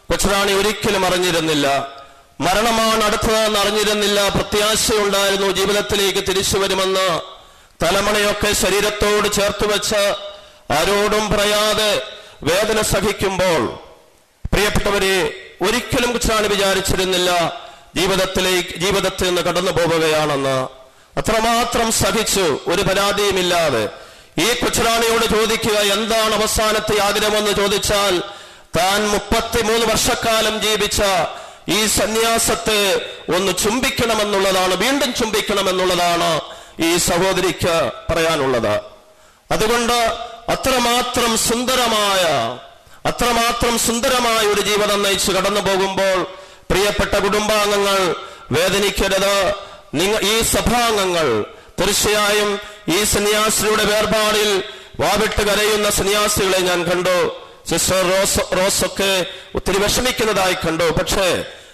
കൊച്ചുറാണി ഒരിക്കലും അറിഞ്ഞിരുന്നില്ല. മരണമാണ് അടുത്തതെന്ന് അറിഞ്ഞിരുന്നില്ല. പ്രത്യാശയുണ്ടായിരുന്നു ജീവിതത്തിലേക്ക് തിരിച്ചു വരുമെന്ന്. തലമുണയൊക്കെ ശരീരത്തോട് ചേർത്ത് വെച്ച് ആരോടും പറയാതെ വേദന സഹിക്കുമ്പോൾ പ്രിയപ്പെട്ടവരെ, ഒരിക്കലും കൊച്ചുറാണി വിചാരിച്ചിരുന്നില്ല ജീവിതത്തിലേക്ക് ജീവിതത്തിൽ നിന്ന് കടന്നു പോവുകയാണെന്ന്. അത്രമാത്രം സഹിച്ചു, ഒരു പരാതിയുമില്ലാതെ. ഈ കൊച്ചുറാണിയോട് ചോദിക്കുക, എന്താണ് അവസാനത്തെ ആഗ്രഹമെന്ന് ചോദിച്ചാൽ, താൻ മുപ്പത്തിമൂന്ന് വർഷക്കാലം ജീവിച്ച ഈ സന്യാസത്തെ ഒന്ന് ചുംബിക്കണമെന്നുള്ളതാണ്, വീണ്ടും ചുംബിക്കണമെന്നുള്ളതാണ് ഈ സഹോദരിക്ക് പറയാനുള്ളത്. അതുകൊണ്ട് അത്രമാത്രം സുന്ദരമായ അത്രമാത്രം സുന്ദരമായ ഒരു ജീവിതം നയിച്ചു കടന്നു പോകുമ്പോൾ പ്രിയപ്പെട്ട കുടുംബാംഗങ്ങൾ വേദനിക്കരുത്. നിങ്ങൾ ഈ സഭാംഗങ്ങൾ തീർച്ചയായും ഈ സന്യാസിയുടെ വേർപാടിൽ വാവിട്ട് കരയുന്ന സന്യാസികളെ ഞാൻ കണ്ടു. സിസ്റ്റർ റോസ് റോസൊക്കെ ഒത്തിരി വിഷമിക്കുന്നതായി കണ്ടു. പക്ഷേ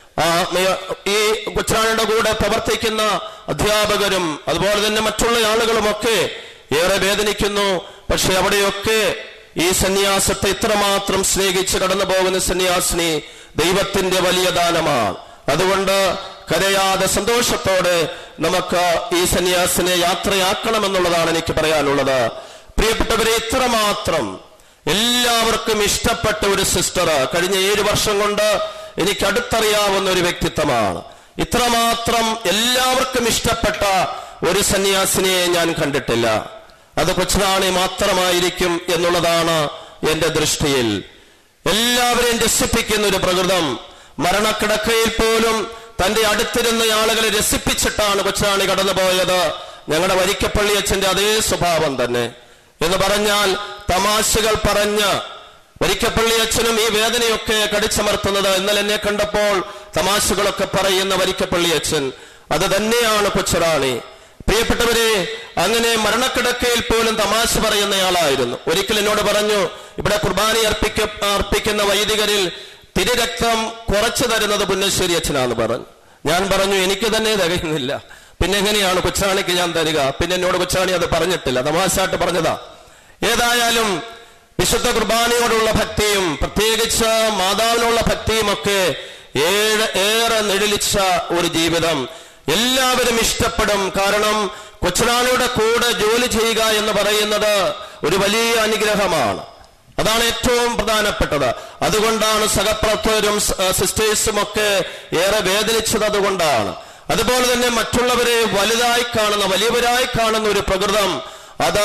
ഈ കൊച്ചുറാണിയുടെ കൂടെ പ്രവർത്തിക്കുന്ന അധ്യാപകരും അതുപോലെ തന്നെ മറ്റുള്ള ആളുകളുമൊക്കെ ഏറെ വേദനിക്കുന്നു. പക്ഷെ അവിടെയൊക്കെ ഈ സന്യാസത്തെ ഇത്രമാത്രം സ്നേഹിച്ച് കടന്നു പോകുന്ന സന്യാസിനി ദൈവത്തിന്റെ വലിയ ദാനമാണ്. അതുകൊണ്ട് കരയാതെ സന്തോഷത്തോടെ നമുക്ക് ഈ സന്യാസിനെ യാത്രയാക്കണമെന്നുള്ളതാണ് എനിക്ക് പറയാനുള്ളത്. പ്രിയപ്പെട്ടവരെ, ഇത്രമാത്രം എല്ലാവർക്കും ഇഷ്ടപ്പെട്ട ഒരു സിസ്റ്റർ കഴിഞ്ഞ ഏഴു വർഷം കൊണ്ട് എനിക്ക് അടുത്തറിയാവുന്ന ഒരു വ്യക്തിത്വമാണ്. ഇത്രമാത്രം എല്ലാവർക്കും ഇഷ്ടപ്പെട്ട ഒരു സന്യാസിനിയെ ഞാൻ കണ്ടിട്ടില്ല. അത് കൊച്ചുറാണി മാത്രമായിരിക്കും എന്നുള്ളതാണ് എന്റെ ദൃഷ്ടിയിൽ. എല്ലാവരെയും രസിപ്പിക്കുന്ന ഒരു പ്രകൃതം. മരണക്കിടക്കയിൽ പോലും തന്റെ അടുത്തിരുന്ന ആളുകളെ രസിപ്പിച്ചിട്ടാണ് കൊച്ചുറാണി കടന്നുപോയത്. ഞങ്ങളുടെ വരിക്കപ്പള്ളി അച്ഛന്റെ അതേ സ്വഭാവം തന്നെ. എന്ന് പറഞ്ഞാൽ തമാശകൾ പറഞ്ഞ് വരിക്കപ്പള്ളി അച്ഛനും ഈ വേദനയൊക്കെ കടിച്ചമർത്തുന്നത്. ഇന്നലെ എന്നെ കണ്ടപ്പോൾ തമാശകളൊക്കെ പറയുന്ന വരിക്കപ്പള്ളി അച്ഛൻ, അത് തന്നെയാണ് കൊച്ചുറാണി. പ്രിയപ്പെട്ടവരെ, അങ്ങനെ മരണക്കിടക്കയിൽ പോലും തമാശ പറയുന്നയാളായിരുന്നു. ഒരിക്കൽ എന്നോട് പറഞ്ഞു, ഇവിടെ കുർബാന അർപ്പിക്ക അർപ്പിക്കുന്ന വൈദികരിൽ തിരുരക്തം കുറച്ചു തരുന്നത് പുന്നശ്ശേരി അച്ഛനാന്ന് പറഞ്ഞു. ഞാൻ പറഞ്ഞു, എനിക്ക് തന്നെ തികയുന്നില്ല, പിന്നെ എങ്ങനെയാണ് കൊച്ചുറാണിക്ക് ഞാൻ തരിക? പിന്നെ എന്നോട് കൊച്ചുറാണി അത് പറഞ്ഞിട്ടില്ല, തമാശയായിട്ട് പറഞ്ഞതാ. ഏതായാലും വിശുദ്ധ കുർബാനയോടുള്ള ഭക്തിയും പ്രത്യേകിച്ച് മാതാവിനുള്ള ഭക്തിയും ഒക്കെ ഏറെ ഏറെ നിഴലിച്ച ഒരു ജീവിതം എല്ലാവരും ഇഷ്ടപ്പെടും. കാരണം കൊച്ചുറാണിയുടെ കൂടെ ജോലി ചെയ്യുക എന്ന് പറയുന്നത് ഒരു വലിയ അനുഗ്രഹമാണ്. അതാണ് ഏറ്റവും പ്രധാനപ്പെട്ടത്. അതുകൊണ്ടാണ് സഹപ്രവർത്തകരും സിസ്റ്റേഴ്സും ഒക്കെ ഏറെ വേദനിച്ചത്. അതുകൊണ്ടാണ്. അതുപോലെ തന്നെ മറ്റുള്ളവരെ വലുതായി കാണുന്ന, വലിയവരായി കാണുന്ന ഒരു പ്രകൃതം, അത്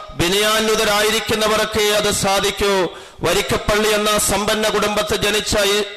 വിനയാന്വിതരായിരിക്കുന്നവരൊക്കെ അത് സാധിക്കൂ. വരിക്കപ്പള്ളി എന്ന സമ്പന്ന കുടുംബത്തിൽ ജനിച്ച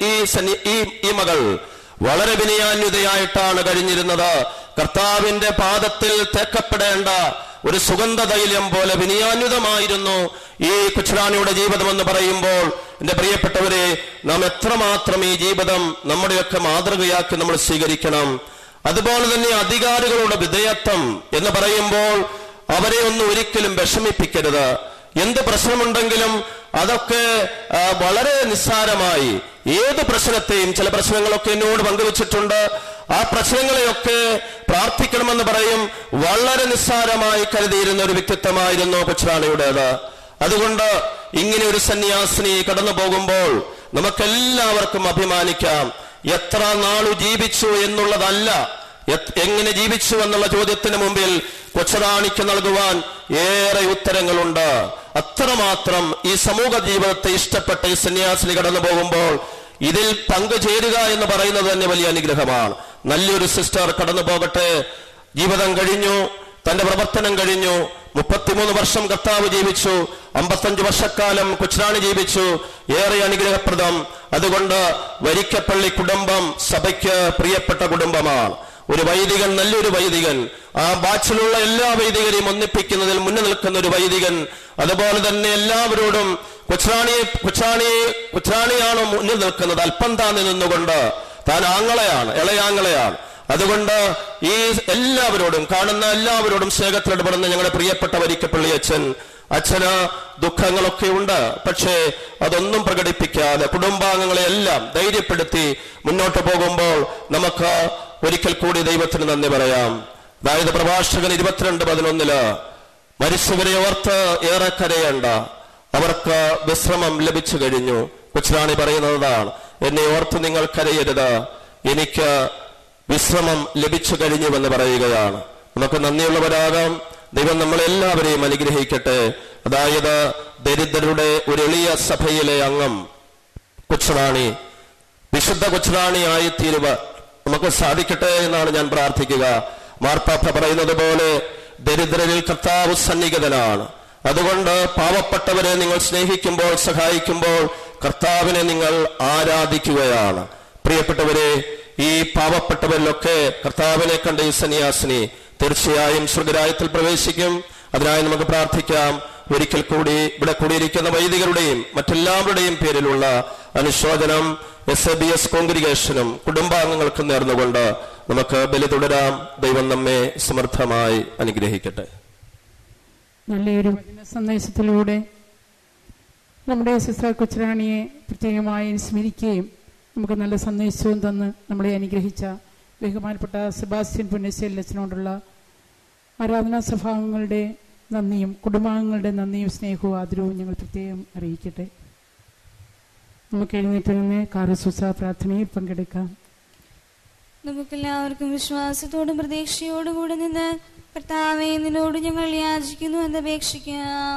ഈ ഈ മകൾ വളരെ വിനയാന്വിതയായിട്ടാണ് കഴിഞ്ഞിരുന്നത്. കർത്താവിന്റെ പാദത്തിൽ തേക്കപ്പെടേണ്ട ഒരു സുഗന്ധതൈലം പോലെ വിനയാന്വിതമായിരുന്നു ഈ കൊച്ചുറാണിയുടെ ജീവിതം എന്ന് പറയുമ്പോൾ, എന്റെ പ്രിയപ്പെട്ടവരെ, നാം എത്രമാത്രം ഈ ജീവിതം നമ്മുടെയൊക്കെ മാതൃകയാക്കി നമ്മൾ സ്വീകരിക്കണം. അതുപോലെ തന്നെ അധികാരികളുടെ വിധേയത്വം എന്ന് പറയുമ്പോൾ അവരെ ഒന്നും ഒരിക്കലും വിഷമിപ്പിക്കരുത്. എന്ത് പ്രശ്നമുണ്ടെങ്കിലും അതൊക്കെ വളരെ നിസ്സാരമായി ഏത് പ്രശ്നത്തെയും, ചില പ്രശ്നങ്ങളൊക്കെ എന്നോട് പങ്കുവച്ചിട്ടുണ്ട്, ആ പ്രശ്നങ്ങളെയൊക്കെ പ്രാർത്ഥിക്കണമെന്ന് പറയും, വളരെ നിസ്സാരമായി കരുതിയിരുന്ന ഒരു വ്യക്തിത്വമായിരുന്നു കൊച്ചുറാണിയുടേത്. അതുകൊണ്ട് ഇങ്ങനെ ഒരു സന്യാസിനി കടന്നു പോകുമ്പോൾ നമുക്കെല്ലാവർക്കും അഭിമാനിക്കാം. എത്ര നാളു ജീവിച്ചു എന്നുള്ളതല്ല, എങ്ങനെ ജീവിച്ചു എന്നുള്ള ചോദ്യത്തിന് മുമ്പിൽ കൊച്ചുറാണിക്ക് നൽകുവാൻ ഏറെ ഉത്തരങ്ങളുണ്ട്. അത്രമാത്രം ഈ സമൂഹ ജീവിതത്തെ ഇഷ്ടപ്പെട്ട ഈ സന്യാസിനി കടന്നു പോകുമ്പോൾ ഇതിൽ പങ്കുചേരുക എന്ന് പറയുന്നത് തന്നെ വലിയ അനുഗ്രഹമാണ്. നല്ലൊരു സിസ്റ്റർ കടന്നു പോകട്ടെ. ജീവിതം കഴിഞ്ഞു, തന്റെ പ്രവർത്തനം കഴിഞ്ഞു. മുപ്പത്തിമൂന്ന് വർഷം കർത്താവ് ജീവിച്ചു, അമ്പത്തഞ്ചു വർഷക്കാലം കൊച്ചുറാണി ജീവിച്ചു. ഏറെ അനുഗ്രഹപ്രദം. അതുകൊണ്ട് വരിക്കപ്പള്ളി കുടുംബം സഭയ്ക്ക് പ്രിയപ്പെട്ട കുടുംബമാണ്. ഒരു വൈദികൻ, നല്ലൊരു വൈദികൻ, ആ ബാച്ചിലുള്ള എല്ലാ വൈദികരെയും ഒന്നിപ്പിക്കുന്നതിൽ മുന്നിൽ നിൽക്കുന്ന ഒരു വൈദികൻ. അതുപോലെ തന്നെ എല്ലാവരോടും കൊച്ചുറാണി കൊച്ചുറാണി കൊച്ചുറാണിയാണ് മുന്നിൽ നിൽക്കുന്നത്. അല്പം താന്ന് നിന്നുകൊണ്ട്, താൻ ആങ്ങളെയാണ്, ഇളയാങ്ങളെയാണ്. അതുകൊണ്ട് ഈ എല്ലാവരോടും, കാണുന്ന എല്ലാവരോടും സ്നേഹത്തിലിടപെടുന്ന ഞങ്ങളുടെ പ്രിയപ്പെട്ട വരിക്കപ്പള്ളി അച്ഛൻ. അച്ഛന് ദുഃഖങ്ങളൊക്കെ ഉണ്ട്, പക്ഷേ അതൊന്നും പ്രകടിപ്പിക്കാതെ കുടുംബാംഗങ്ങളെ എല്ലാം ധൈര്യപ്പെടുത്തി മുന്നോട്ട് പോകുമ്പോൾ നമുക്ക് ഒരിക്കൽ കൂടി ദൈവത്തിന് നന്ദി പറയാം. അതായത് പ്രഭാഷകൻ ഇരുപത്തിരണ്ട് പതിനൊന്നില് മരിച്ചവരെ ഓർത്ത് ഏറെ കരയേണ്ട, അവർക്ക് വിശ്രമം ലഭിച്ചു കഴിഞ്ഞു. കൊച്ചുറാണി പറയുന്നതാണ്, എന്നെ ഓർത്ത് നിങ്ങൾ കരയരുത്, എനിക്ക് വിശ്രമം ലഭിച്ചു കഴിഞ്ഞുവെന്ന് പറയുകയാണ്. നമുക്ക് നന്ദിയുള്ളവരാകാം. ദൈവം നമ്മളെല്ലാവരെയും അനുഗ്രഹിക്കട്ടെ. അതായത് ദരിദ്രരുടെ ഒരു എളിയ സഭയിലെ അംഗം കൊച്ചുറാണി, വിശുദ്ധ കൊച്ചുറാണിയായി തീരുവ നമുക്ക് സാധിക്കട്ടെ എന്നാണ് ഞാൻ പ്രാർത്ഥിക്കുക. മാർപ്പാപ്പ പറയുന്നത് പോലെ ദരിദ്രരിൽ കർത്താവ് സന്നിഹിതനാണ്. അതുകൊണ്ട് പാവപ്പെട്ടവരെ നിങ്ങൾ സ്നേഹിക്കുമ്പോൾ, സഹായിക്കുമ്പോൾ കർത്താവിനെ നിങ്ങൾ ആരാധിക്കുകയാണ്. പ്രിയപ്പെട്ടവരെ, ഈ പാവപ്പെട്ടവരിലൊക്കെ കർത്താവിനെ കണ്ട ഈ സന്യാസിനി തീർച്ചയായും സ്വർഗരാജ്യത്തിൽ പ്രവേശിക്കും. അതിനായി നമുക്ക് പ്രാർത്ഥിക്കാം. ഒരിക്കൽ കൂടി ഇവിടെ കൂടിയിരിക്കുന്ന വൈദികരുടെയും മറ്റെല്ലാവരുടെയും പേരിലുള്ള അനുശോചനം എസ് എ ബി എസ് കോൺഗ്രിഗേഷനും കുടുംബാംഗങ്ങൾക്കും നേർന്നുകൊണ്ട് നമുക്ക് ബലി തുടരാം. ദൈവം നമ്മെ സമർത്ഥമായി അനുഗ്രഹിക്കട്ടെ. നല്ലൊരു സന്ദേശത്തിലൂടെ നമ്മുടെ സിസ്റ്റർ കൊച്ചുറാണിയെ പ്രത്യേകമായി സ്മരിക്കുകയും നമുക്ക് നല്ല സന്ദേശവും തന്ന് നമ്മളെ അനുഗ്രഹിച്ച ബഹുമാനപ്പെട്ട സെബാസ്റ്റ്യൻ പുന്നശ്ശേരി അച്ഛനോടുള്ള ആരാധനാ സഭാംഗങ്ങളുടെ നന്ദിയും കുടുംബാംഗങ്ങളുടെ നന്ദിയും സ്നേഹവും ആദരവും ഞങ്ങൾ പ്രത്യേകം അറിയിക്കട്ടെ. നമുക്ക് എഴുന്നേറ്റ് നിന്ന് കാരുസൂസ പ്രാർത്ഥനയിൽ പങ്കെടുക്കാം. നമുക്കെല്ലാവർക്കും വിശ്വാസത്തോടും പ്രതീക്ഷയോടും കൂടെ നിന്ന് കർത്താവേ നിന്നോട് ഞങ്ങൾ യാചിക്കുന്നു എന്ന് അപേക്ഷിക്കാം.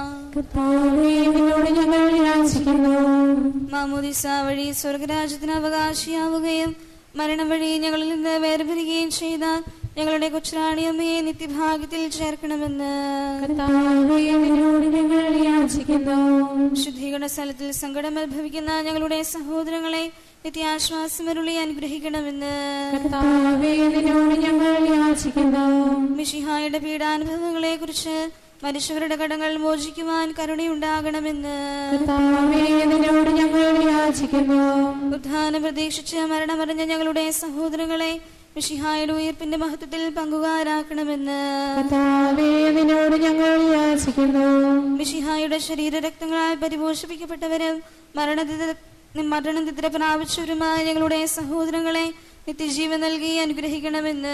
മാമോദിസ വഴി സ്വർഗരാജ്യത്തിന് അവകാശിയാവുകയും മരണം വഴി ഞങ്ങളിൽ നിന്ന് വേർപിരിയുകയും ചെയ്ത ഞങ്ങളുടെ കൊച്ചുറാണിയമ്മയെ നിത്യഭാഗ്യത്തിൽ ചേർക്കണമെന്ന് ശുദ്ധീകരണ സ്ഥലത്തിൽ സങ്കടം അനുഭവിക്കുന്ന ഞങ്ങളുടെ സഹോദരങ്ങളെ നിത്യാശ്വാസമരുളി അനുഗ്രഹിക്കണമെന്ന് മിശിഹായുടെ പീഡാനുഭവങ്ങളെ കുറിച്ച് മനുഷ്യരുടെ കടങ്ങൾ മോചിക്കുവാൻ കരുണയുണ്ടാകണമെന്ന് ഉദ്ധാനം പ്രതീക്ഷിച്ച് മരണമറിഞ്ഞ ഞങ്ങളുടെ സഹോദരങ്ങളെ മിശിഹായുടെ ഉയർപ്പിന്റെ മഹത്വത്തിൽ പങ്കുകാരാക്കണമെന്ന് മിശിഹായുടെ ശരീരരക്തങ്ങളാൽ പരിപോഷിപ്പിക്കപ്പെട്ടവരും മരണ മരണനിദ്ര പ്രാപിച്ചവരുമായ ഞങ്ങളുടെ സഹോദരങ്ങളെ നിത്യജീവൻ നൽകി അനുഗ്രഹിക്കണമെന്ന്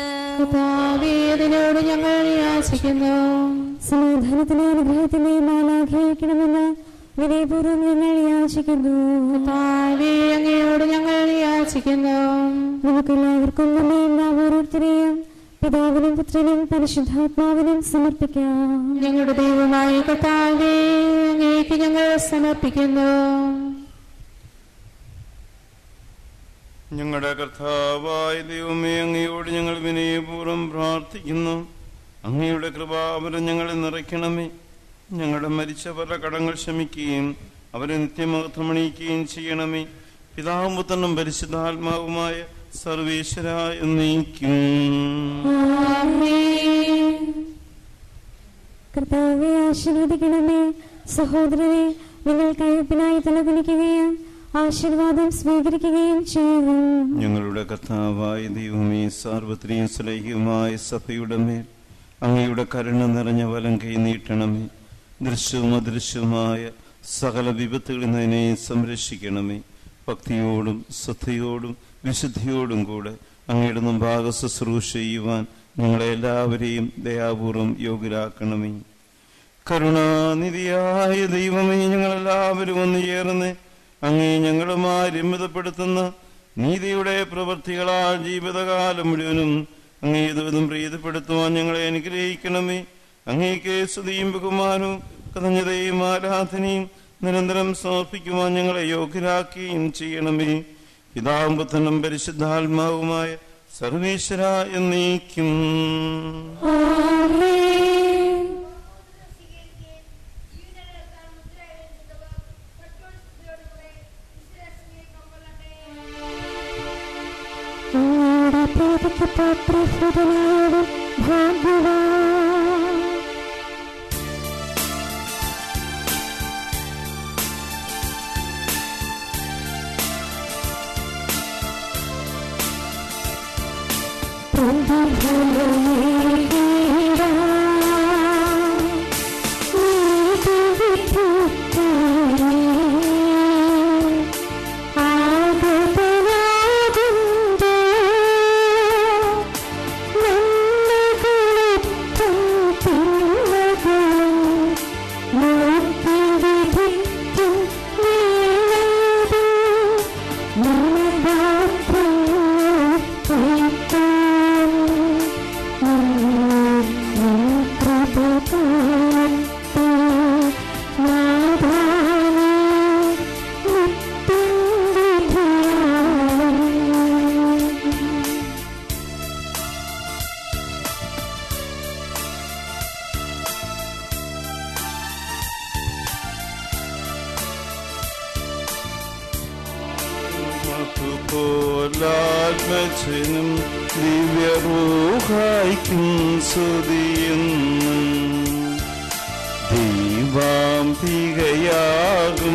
സമാധാനത്തിലെ അനുഗ്രഹത്തിനെ ആഗ്രഹിക്കണമെന്ന് വിനയപൂർവ്വം ഞങ്ങൾ യാചിക്കുന്നു. അങ്ങയോട് ഞങ്ങൾ യാചിക്കുന്നു. നമുക്കെല്ലാവർക്കും നമ്മെ എല്ലാ ഓരോരുത്തരെയും പിതാവിനും പുത്രനും പരിശുദ്ധാത്മാവിനും സമർപ്പിക്കാം. ഞങ്ങളുടെ ദൈവമായ കർത്താവേ, അങ്ങേക്ക് ഞങ്ങൾ സമർപ്പിക്കുന്നു. ഞങ്ങളുടെ കർത്താവായ ദൈവമേ, അങ്ങയോട് ഞങ്ങൾ വിനയപൂർവ്വം പ്രാർത്ഥിക്കുന്നു. അങ്ങയുടെ കൃപാവരം ഞങ്ങളെ നിറയ്ക്കണമേ. ഞങ്ങളുടെ മരിച്ചവരുടെ കടങ്ങൾ ക്ഷമിക്കുകയും അവരെ നിത്യമഹത്വമണിയിക്കുകയും ചെയ്യണമേ. പിതാവും പുത്രനും പരിശുദ്ധാത്മാവുമായ സർവേശ്വര എന്നേക്കും. കർത്താവെ ആശീർവദിക്കണമേ. സഹോദരനെ, നിങ്ങൾ കയ്യൊപ്പിനായി തലകുനിക്കുകയും ആശീർവാദം സ്വീകരിക്കുകയും ചെയ്യണം. ഞങ്ങളുടെ കർത്താവായ ദൈവമേ, സാർവത്രിക സ്നേഹിയുമായ സഭയുടെ മേൽ അങ്ങയുടെ കരുണ നിറഞ്ഞ വലം കൈ നീട്ടണമേ. ദൃശ്യവും അദൃശ്യവുമായ സകല വിപത്തുകളിൽ നിന്നെ സംരക്ഷിക്കണമേ. ഭക്തിയോടും ശ്രദ്ധയോടും വിശുദ്ധിയോടും കൂടെ അങ്ങയുടെ മുമ്പാകെ ശുശ്രൂഷ ചെയ്യുവാൻ ഞങ്ങളെ എല്ലാവരെയും ദയാപൂർവം യോഗ്യരാക്കണമേ. കരുണാനിധിയായ ദൈവമേ, ഞങ്ങളെല്ലാവരും ഒന്ന് ചേർന്ന് അങ്ങേ ഞങ്ങളുമായി രമ്യതപ്പെടുത്തുന്ന നീതിയുടെ പ്രവൃത്തികളാൽ ജീവിതകാലം മുഴുവനും അങ്ങേ ദൂതം പ്രീതിപ്പെടുത്തുവാൻ ഞങ്ങളെ അനുഗ്രഹിക്കണമേ. അങ്ങേക്ക് സ്തുതിയും ബഹുമാനവും കൃതജ്ഞതയും ആരാധനയും നിരന്തരം സമർപ്പിക്കുവാൻ ഞങ്ങളെ യോഗ്യരാക്കുകയും ചെയ്യണമേ. പിതാവും പുത്രനും പരിശുദ്ധാത്മാവുമായ സർവേശ്വര എന്നേക്കും. Mama രാജനും ദിവ്യരൂഹായ്ക്കും സ്തുതിയെന്നും ദൈവാംബികയാകും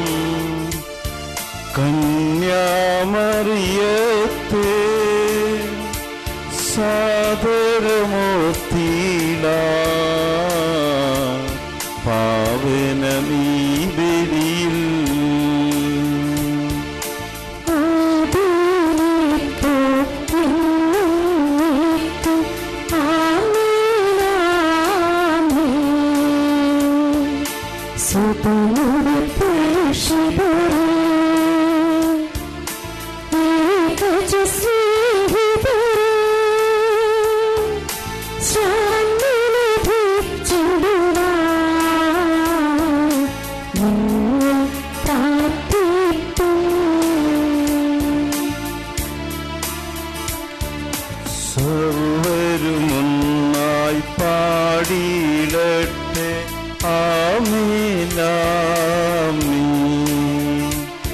കന്യാമറിയത്തെ സാദരമൂർത്തിയില പാവനമീ ബലിയിൽ സർവരുമൊന്നായി പാടിയിടട്ടെ ആമേൻ ആമേൻ.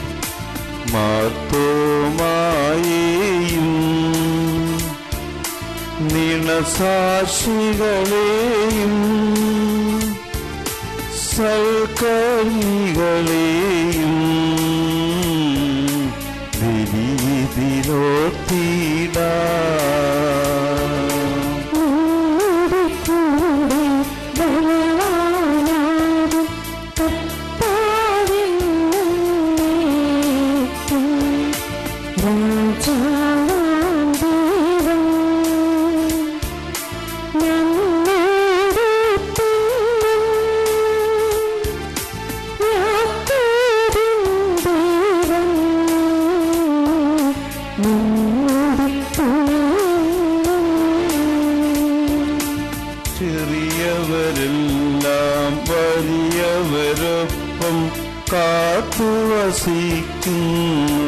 മാർത്തോമായെയും നിണസാക്ഷികളെയും സൽക്കർമ്മികളെയും ബലിയിലോത്തിടാ ചെറിയവരെല്ലാം വലിയവരൊപ്പം കാത്തുവസിക്കുന്നു.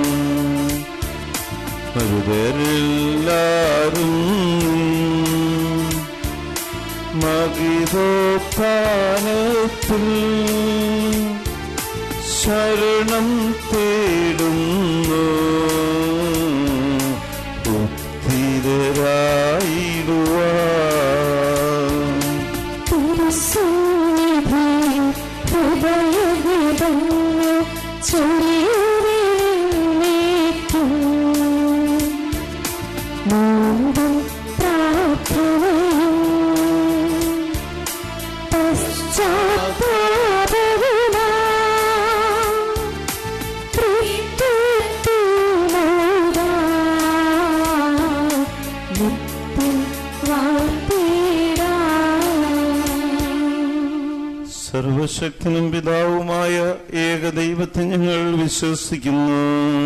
മരുതരെല്ലാരും മകിതോത്ഥാനത്തിൽ ശരണം തേടുന്നു. സർവശക്തനും പിതാവുമായ ഏകദൈവത്തെ ഞങ്ങൾ വിശ്വസിക്കുന്നു.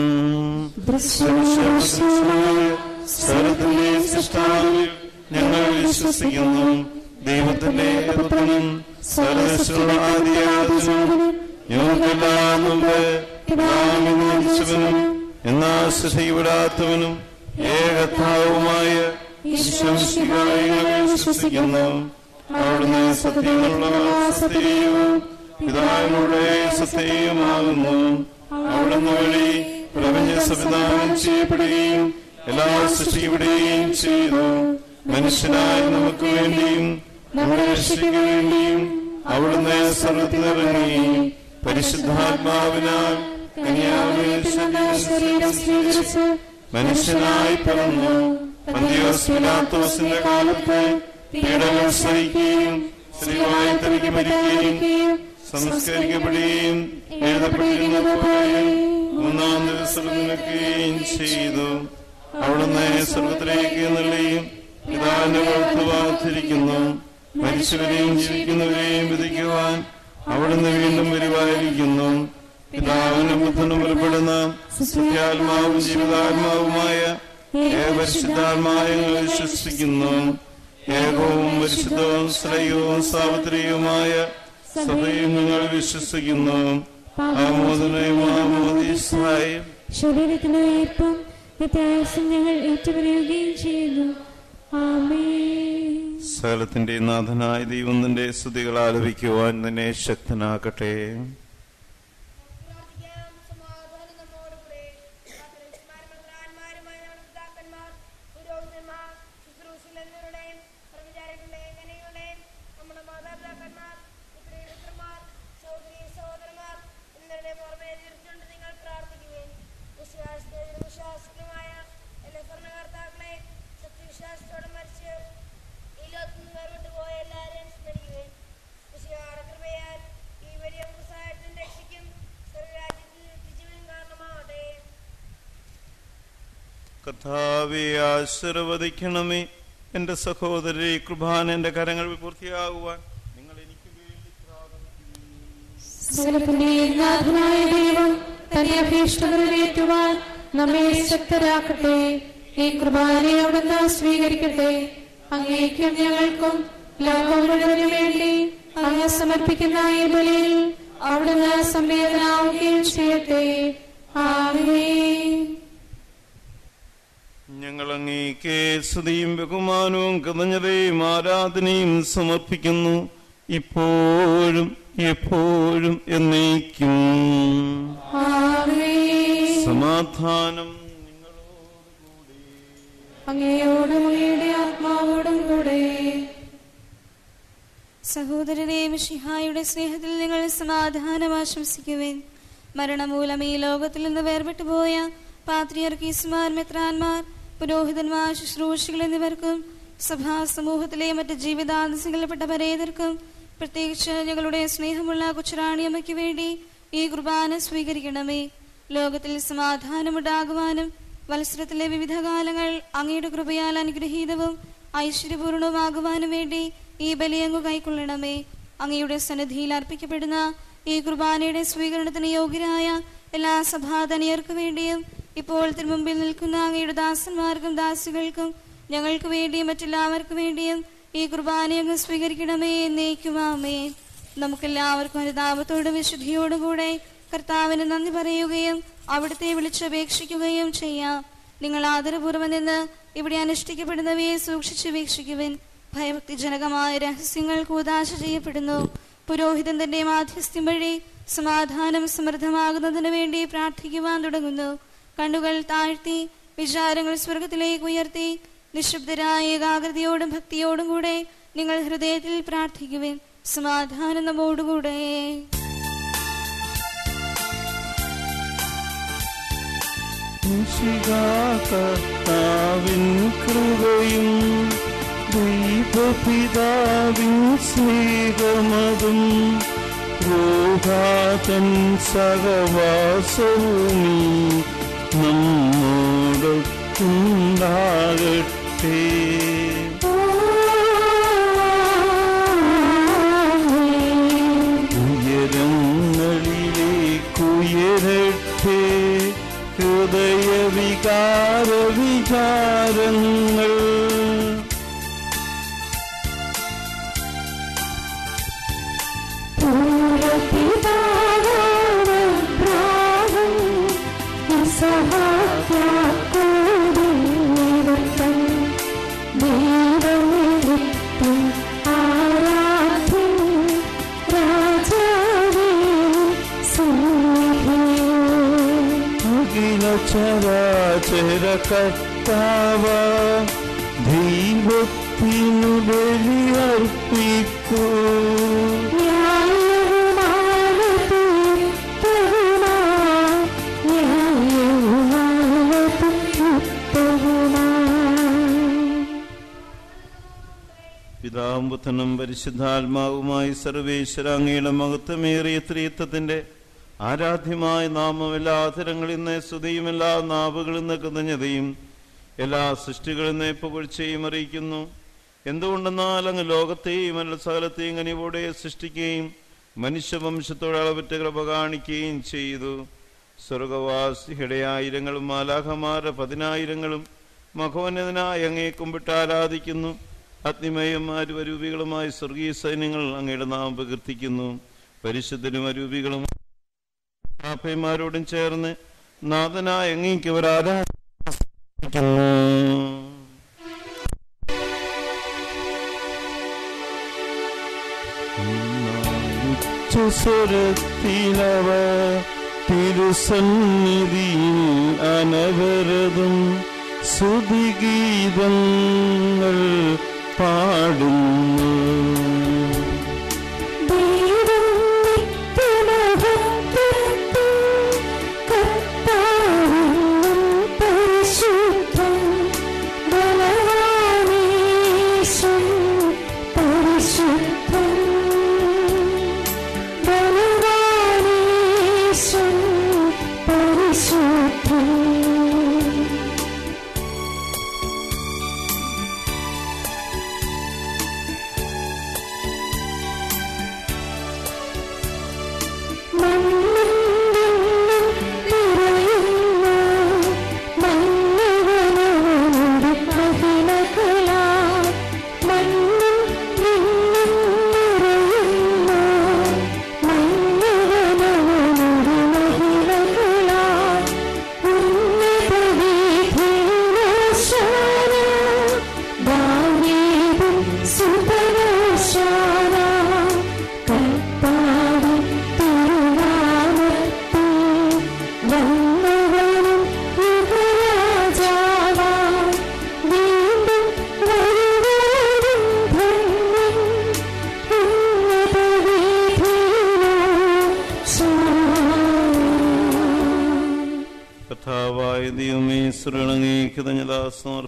സർവ്വത്തിന്റെ സൃഷ്ടാവിൽ ഞങ്ങൾ വിശ്വസിക്കുന്നു. ദൈവത്തിന്റെ പുത്രനും സർവ്വശക്തനും ആദിയായവനും ഞങ്ങൾക്കെല്ലാം മുമ്പ് പിതാവിനും എന്നാ സൃഷ്ടിക്കപ്പെടാത്തവനും ഏകത്താവുമായ ഈശ്വരനെ വിശ്വസിക്കുന്നു. അവിടുന്ന് സത്യമുള്ള സത്യവും പിതാവിനോട് സത്യവുമാകുന്നു. അവിടുന്ന് വഴി പ്രപഞ്ചം സംവിധാനം ചെയ്യപ്പെടുകയും എല്ലാ സൃഷ്ടിക്കപ്പെടുകയും ചെയ്തു. മനുഷ്യനായി നമുക്ക് വേണ്ടിയും നമ്മുടെ രക്ഷയ്ക്ക് വേണ്ടിയും അവിടുന്ന് സ്വർഗ്ഗത്തിലിറങ്ങി പരിശുദ്ധാത്മാവിനാൽ സ്വീകരിച്ച് മനുഷ്യനായി പിറന്നു. പന്തിയോസ് പിലാത്തോസിന്റെ കാലത്ത് പീഡനം സഹിക്കുകയും സ്ത്രീവായി തനിക്ക് മരിക്കുകയും സംസ്കരിക്കപ്പെടുകയും എഴുതപ്പെട്ടിരുന്നതുപോലെ മൂന്നാം ദിവസം നിൽക്കുകയും ചെയ്തു. അവിടുന്ന് സ്വർഗത്തിലേക്ക് എന്നുള്ളയും പിതാവിന്റെ വലത്ത് ഭാഗത്തിരിക്കുന്നു. മരിച്ചവരെയും ജീവിക്കുന്നവരെയും വിധിക്കുവാൻ അവിടുന്ന് വീണ്ടും വരുവായിരിക്കുന്നു. പിതാവിനും പുത്രനും പുറപ്പെടുന്ന സത്യാത്മാവും ജീവിതാത്മാവുമായ ഏകപരിശുദ്ധാത്മാവിനെ ഞങ്ങൾ വിശ്വസിക്കുന്നു. ഏകവും പരിശുദ്ധവും ശ്രേയവും സാവിത്രിയുമായ സഭയും ഞങ്ങൾ വിശ്വസിക്കുന്നു. ആമോദനയും ആമോദീസായും ശരീരത്തിന് ഏൽപ്പം വ്യത്യാസം ഞങ്ങൾ ഏറ്റുപറയുകയും ചെയ്യുന്നു. ആമേൻ. സകലത്തിന്റെ നാഥനായ ദൈവം നിന്റെ സ്തുതികൾ ആലപിക്കുവാൻ നിന്നെ ശക്തനാക്കട്ടെ. സമാധാനം നമ്മോടുകൂടെ. കർത്താവെ ആശീർവദിക്കണമേ. എന്റെ സഹോദരി കൃപാന എന്റെ കരങ്ങൾ പൂർത്തിയാകുവാൻ നിങ്ങൾ എനിക്ക് വേണ്ടി ദൈവം തന്റെ അഭീഷ്ടതയേറ്റുവാൻ നമ്മെ ശക്തരാക്കട്ടെ. ഈ കൃപാനെ അവിടുന്ന് സ്വീകരിക്കട്ടെ. അങ്ങേക്കും ഞങ്ങൾക്കും ലോകം മുഴുവനും വേണ്ടി അങ്ങ് സമർപ്പിക്കുന്ന ഈ ബലിയിൽ അവിടുന്ന് സംവേദനാവുകയും ചെയ്യട്ടെ. ആമേൻ. ഞങ്ങൾ അങ്ങേക്ക് സ്തുതിയും ബഹുമാനവും കൃതജ്ഞതയും ആരാധനയും സമർപ്പിക്കുന്നു, ഇപ്പോഴും എപ്പോഴും എന്നേക്കും. സമാധാനം നിങ്ങളോടുകൂടി, അങ്ങയോടും അങ്ങയുടെ ആത്മാവോടും കൂടെ. സഹോദരരെ, മിശിഹായുടെ സ്നേഹത്തിൽ നിങ്ങൾ സമാധാനം ആശംസിക്കുവിൻ. മരണമൂലം ഈ ലോകത്തിൽ നിന്ന് വേർപെട്ടു പോയ പാത്രിയർക്കീസുമാർ, മെത്രാന്മാർ, പുരോഹിതന്മാർ, ശുശ്രൂഷികൾ എന്നിവർക്കും സഭാ സമൂഹത്തിലെ മറ്റ് ജീവിതാന്തസ്യങ്ങളിൽപ്പെട്ട പരേതർക്കും പ്രത്യേകിച്ച് ഞങ്ങളുടെ സ്നേഹമുള്ള കൊച്ചുറാണിയമ്മയ്ക്ക് വേണ്ടി ഈ കുർബാന സ്വീകരിക്കണമേ. ലോകത്തിൽ സമാധാനമുണ്ടാകുവാനും വത്സരത്തിലെ വിവിധ കാലങ്ങൾ അങ്ങയുടെ കൃപയാൽ അനുഗ്രഹീതവും ഐശ്വര്യപൂർണവുമാകുവാനും വേണ്ടി ഈ ബലിയങ്ങു കൈക്കൊള്ളണമേ. അങ്ങയുടെ സന്നിധിയിൽ അർപ്പിക്കപ്പെടുന്ന ഈ കുർബാനയുടെ സ്വീകരണത്തിന് യോഗ്യരായ എല്ലാ സഭാധനിയർക്കു വേണ്ടിയും ഇപ്പോൾ തിരുമുമ്പിൽ നിൽക്കുന്ന അങ്ങയുടെ ദാസന്മാർക്കും ദാസികൾക്കും ഞങ്ങൾക്ക് വേണ്ടിയും മറ്റെല്ലാവർക്കു വേണ്ടിയും ഈ കുർബാനയങ്ങ് സ്വീകരിക്കണമേ. എന്നേക്കുമാമേ. നമുക്കെല്ലാവർക്കും അനുതാപത്തോടും വിശുദ്ധിയോടും കൂടെ കർത്താവിന് നന്ദി പറയുകയും അവിടുത്തെ വിളിച്ചപേക്ഷിക്കുകയും ചെയ്യാം. നിങ്ങൾ ആദരപൂർവ്വം നിന്ന് ഇവിടെ അനുഷ്ഠിക്കപ്പെടുന്നവയെ സൂക്ഷിച്ചു വീക്ഷിക്കുവിൻ. ഭയഭക്തിജനകമായ രഹസ്യങ്ങൾ കൂദാശ ചെയ്യപ്പെടുന്നു. പുരോഹിതൻ തന്റെ മാധ്യസ്ഥ്യം വഴി സമാധാനം സമൃദ്ധമാകുന്നതിനു വേണ്ടി പ്രാർത്ഥിക്കുവാൻ തുടങ്ങുന്നു. കണ്ണുകൾ താഴ്ത്തി വിചാരങ്ങൾ സ്വർഗത്തിലേക്ക് ഉയർത്തി നിശബ്ദരായ ഏകാഗ്രതയോടും ഭക്തിയോടും കൂടെ നിങ്ങൾ ഹൃദയത്തിൽ പ്രാർത്ഥിക്കുവിൻ. സമാധാനം നമ്മോടുകൂടെ. കർത്താവിൻ കൃപയും ദൈവപിതാവിൻ സ്നേഹമതും രൂപാതൻ സഹവാസവും നമ്മോടൊത്തുണ്ടാകട്ടെ. ഉയരങ്ങളിലേക്കുയരട്ടെ ഹൃദയവികാര വിചാരങ്ങൾ. ചരാചര കർത്താവ ദൈവത്തിനു ബലിയർപ്പിക്കൂ. പിതാവും പുത്രനും പരിശുദ്ധാത്മാവുമായി സർവേശ്വര അങ്ങയുടെ മഹത്വമേറിയ ത്രിത്വത്തിന്റെ ആരാധ്യമായ നാമം എല്ലാ തരങ്ങളിൽ നിന്ന് സ്തുതിയും എല്ലാ നാവുകളിൽ നിന്ന് കൃതജ്ഞതയും എല്ലാ സൃഷ്ടികളിൽ നിന്ന് പുകഴ്ചയും അറിയിക്കുന്നു. എന്തുകൊണ്ടെന്നാൽ അങ്ങ് ലോകത്തെയും എല്ലാ സകലത്തെയും കനിവോടെ സൃഷ്ടിക്കുകയും മനുഷ്യവംശത്തോടെ അളവറ്റ കൃപ കാണിക്കുകയും ചെയ്തു. സ്വർഗവാസികളുടെ ആയിരങ്ങളും മാലാഖമാരുടെ പതിനായിരങ്ങളും മഹോന്നതനായി അങ്ങയെ കുമ്പിട്ട് ആരാധിക്കുന്നു. അഗ്നിമയം അരൂപികളുമായ സ്വർഗീയ സൈന്യങ്ങൾ അങ്ങയുടെ നാമം പ്രകീർത്തിക്കുന്നു. പരിശുദ്ധരും അരൂപികളും ാരോടും ചേർന്ന് നാഥനായ അങ്ങേക്ക് അവർ ആരാധിക്കുന്നു. സ്വരത്തിലവ തിരുസന്നിധിയിൽ അനവരതും സ്തുതിഗീതങ്ങൾ പാടുന്നു.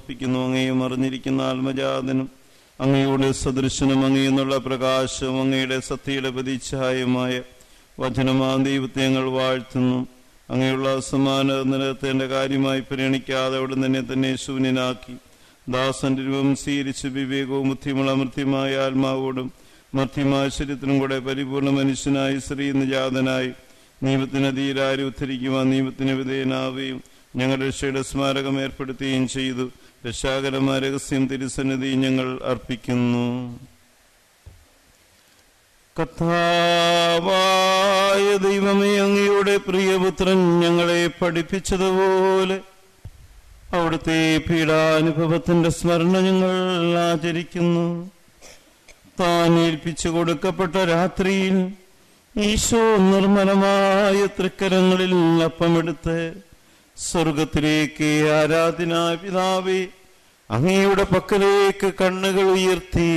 സമർപ്പിക്കുന്നു. അങ്ങയും അറിഞ്ഞിരിക്കുന്ന ആത്മജാതനും അങ്ങയുടെ സദൃശനും അങ്ങയെന്നുള്ള പ്രകാശവും അങ്ങയുടെ സത്യയുടെ പ്രതിച്ഛായമായ വചനമാ ദൈവത്തെ ഞങ്ങൾ വാഴ്ത്തുന്നു. അങ്ങയുള്ള സമാന നിരത്തേണ്ട കാര്യമായി പരിഗണിക്കാതെ അവിടെ തന്നെ തന്നെ ശൂന്യനാക്കി ദാസന്റെ രൂപം സ്വീകരിച്ച് വിവേകവും ബുദ്ധിമുള്ള മൃത്യമായ ആത്മാവോടും മർത്യമായ ശരീരത്തിനും കൂടെ പരിപൂർണ മനുഷ്യനായി ശ്രീന്ന് ജാതനായി നിയമത്തിനധീരാരി ഉദ്ധരിക്കുവാൻ നിയമത്തിന് വിധേയനാവുകയും ഞങ്ങളുടെ രക്ഷയുടെ സ്മാരകം ഏർപ്പെടുത്തുകയും ചെയ്തു. രക്ഷാകരമായ രഹസ്യം തിരുസന്നിധി ഞങ്ങൾ അർപ്പിക്കുന്നു. കർത്താവായ ദൈവമേ, അങ്ങയുടെ പ്രിയപുത്രൻ ഞങ്ങളെ പഠിപ്പിച്ചതുപോലെ അവിടുത്തെ പീഡാനുഭവത്തിന്റെ സ്മരണ ഞങ്ങൾ ആചരിക്കുന്നു. താൻ ഏൽപ്പിച്ചു കൊടുക്കപ്പെട്ട രാത്രിയിൽ ഈശോ നിർമ്മലമായ തൃക്കരങ്ങളിൽ അപ്പമെടുത്ത് സ്വർഗത്തിലേക്ക് ആരാധനായ പിതാവേ അങ്ങയുടെ പക്കലേക്ക് കണ്ണുകൾ ഉയർത്തി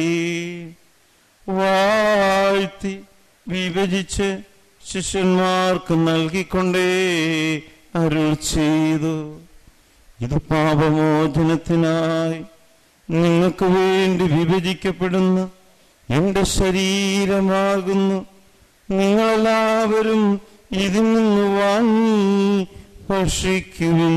വാഴ്ത്തി വിഭജിച്ച് ശിഷ്യന്മാർക്ക് നൽകിക്കൊണ്ടേ അരുൾ ചെയ്തു, ഇത് പാപമോചനത്തിനായി നിങ്ങൾക്ക് വേണ്ടി വിഭജിക്കപ്പെടുന്ന എന്റെ ശരീരമാകുന്നു. നിങ്ങളെല്ലാവരും ഇതിൽ നിന്ന് വാങ്ങി ഭക്ഷിക്കുവിൻ.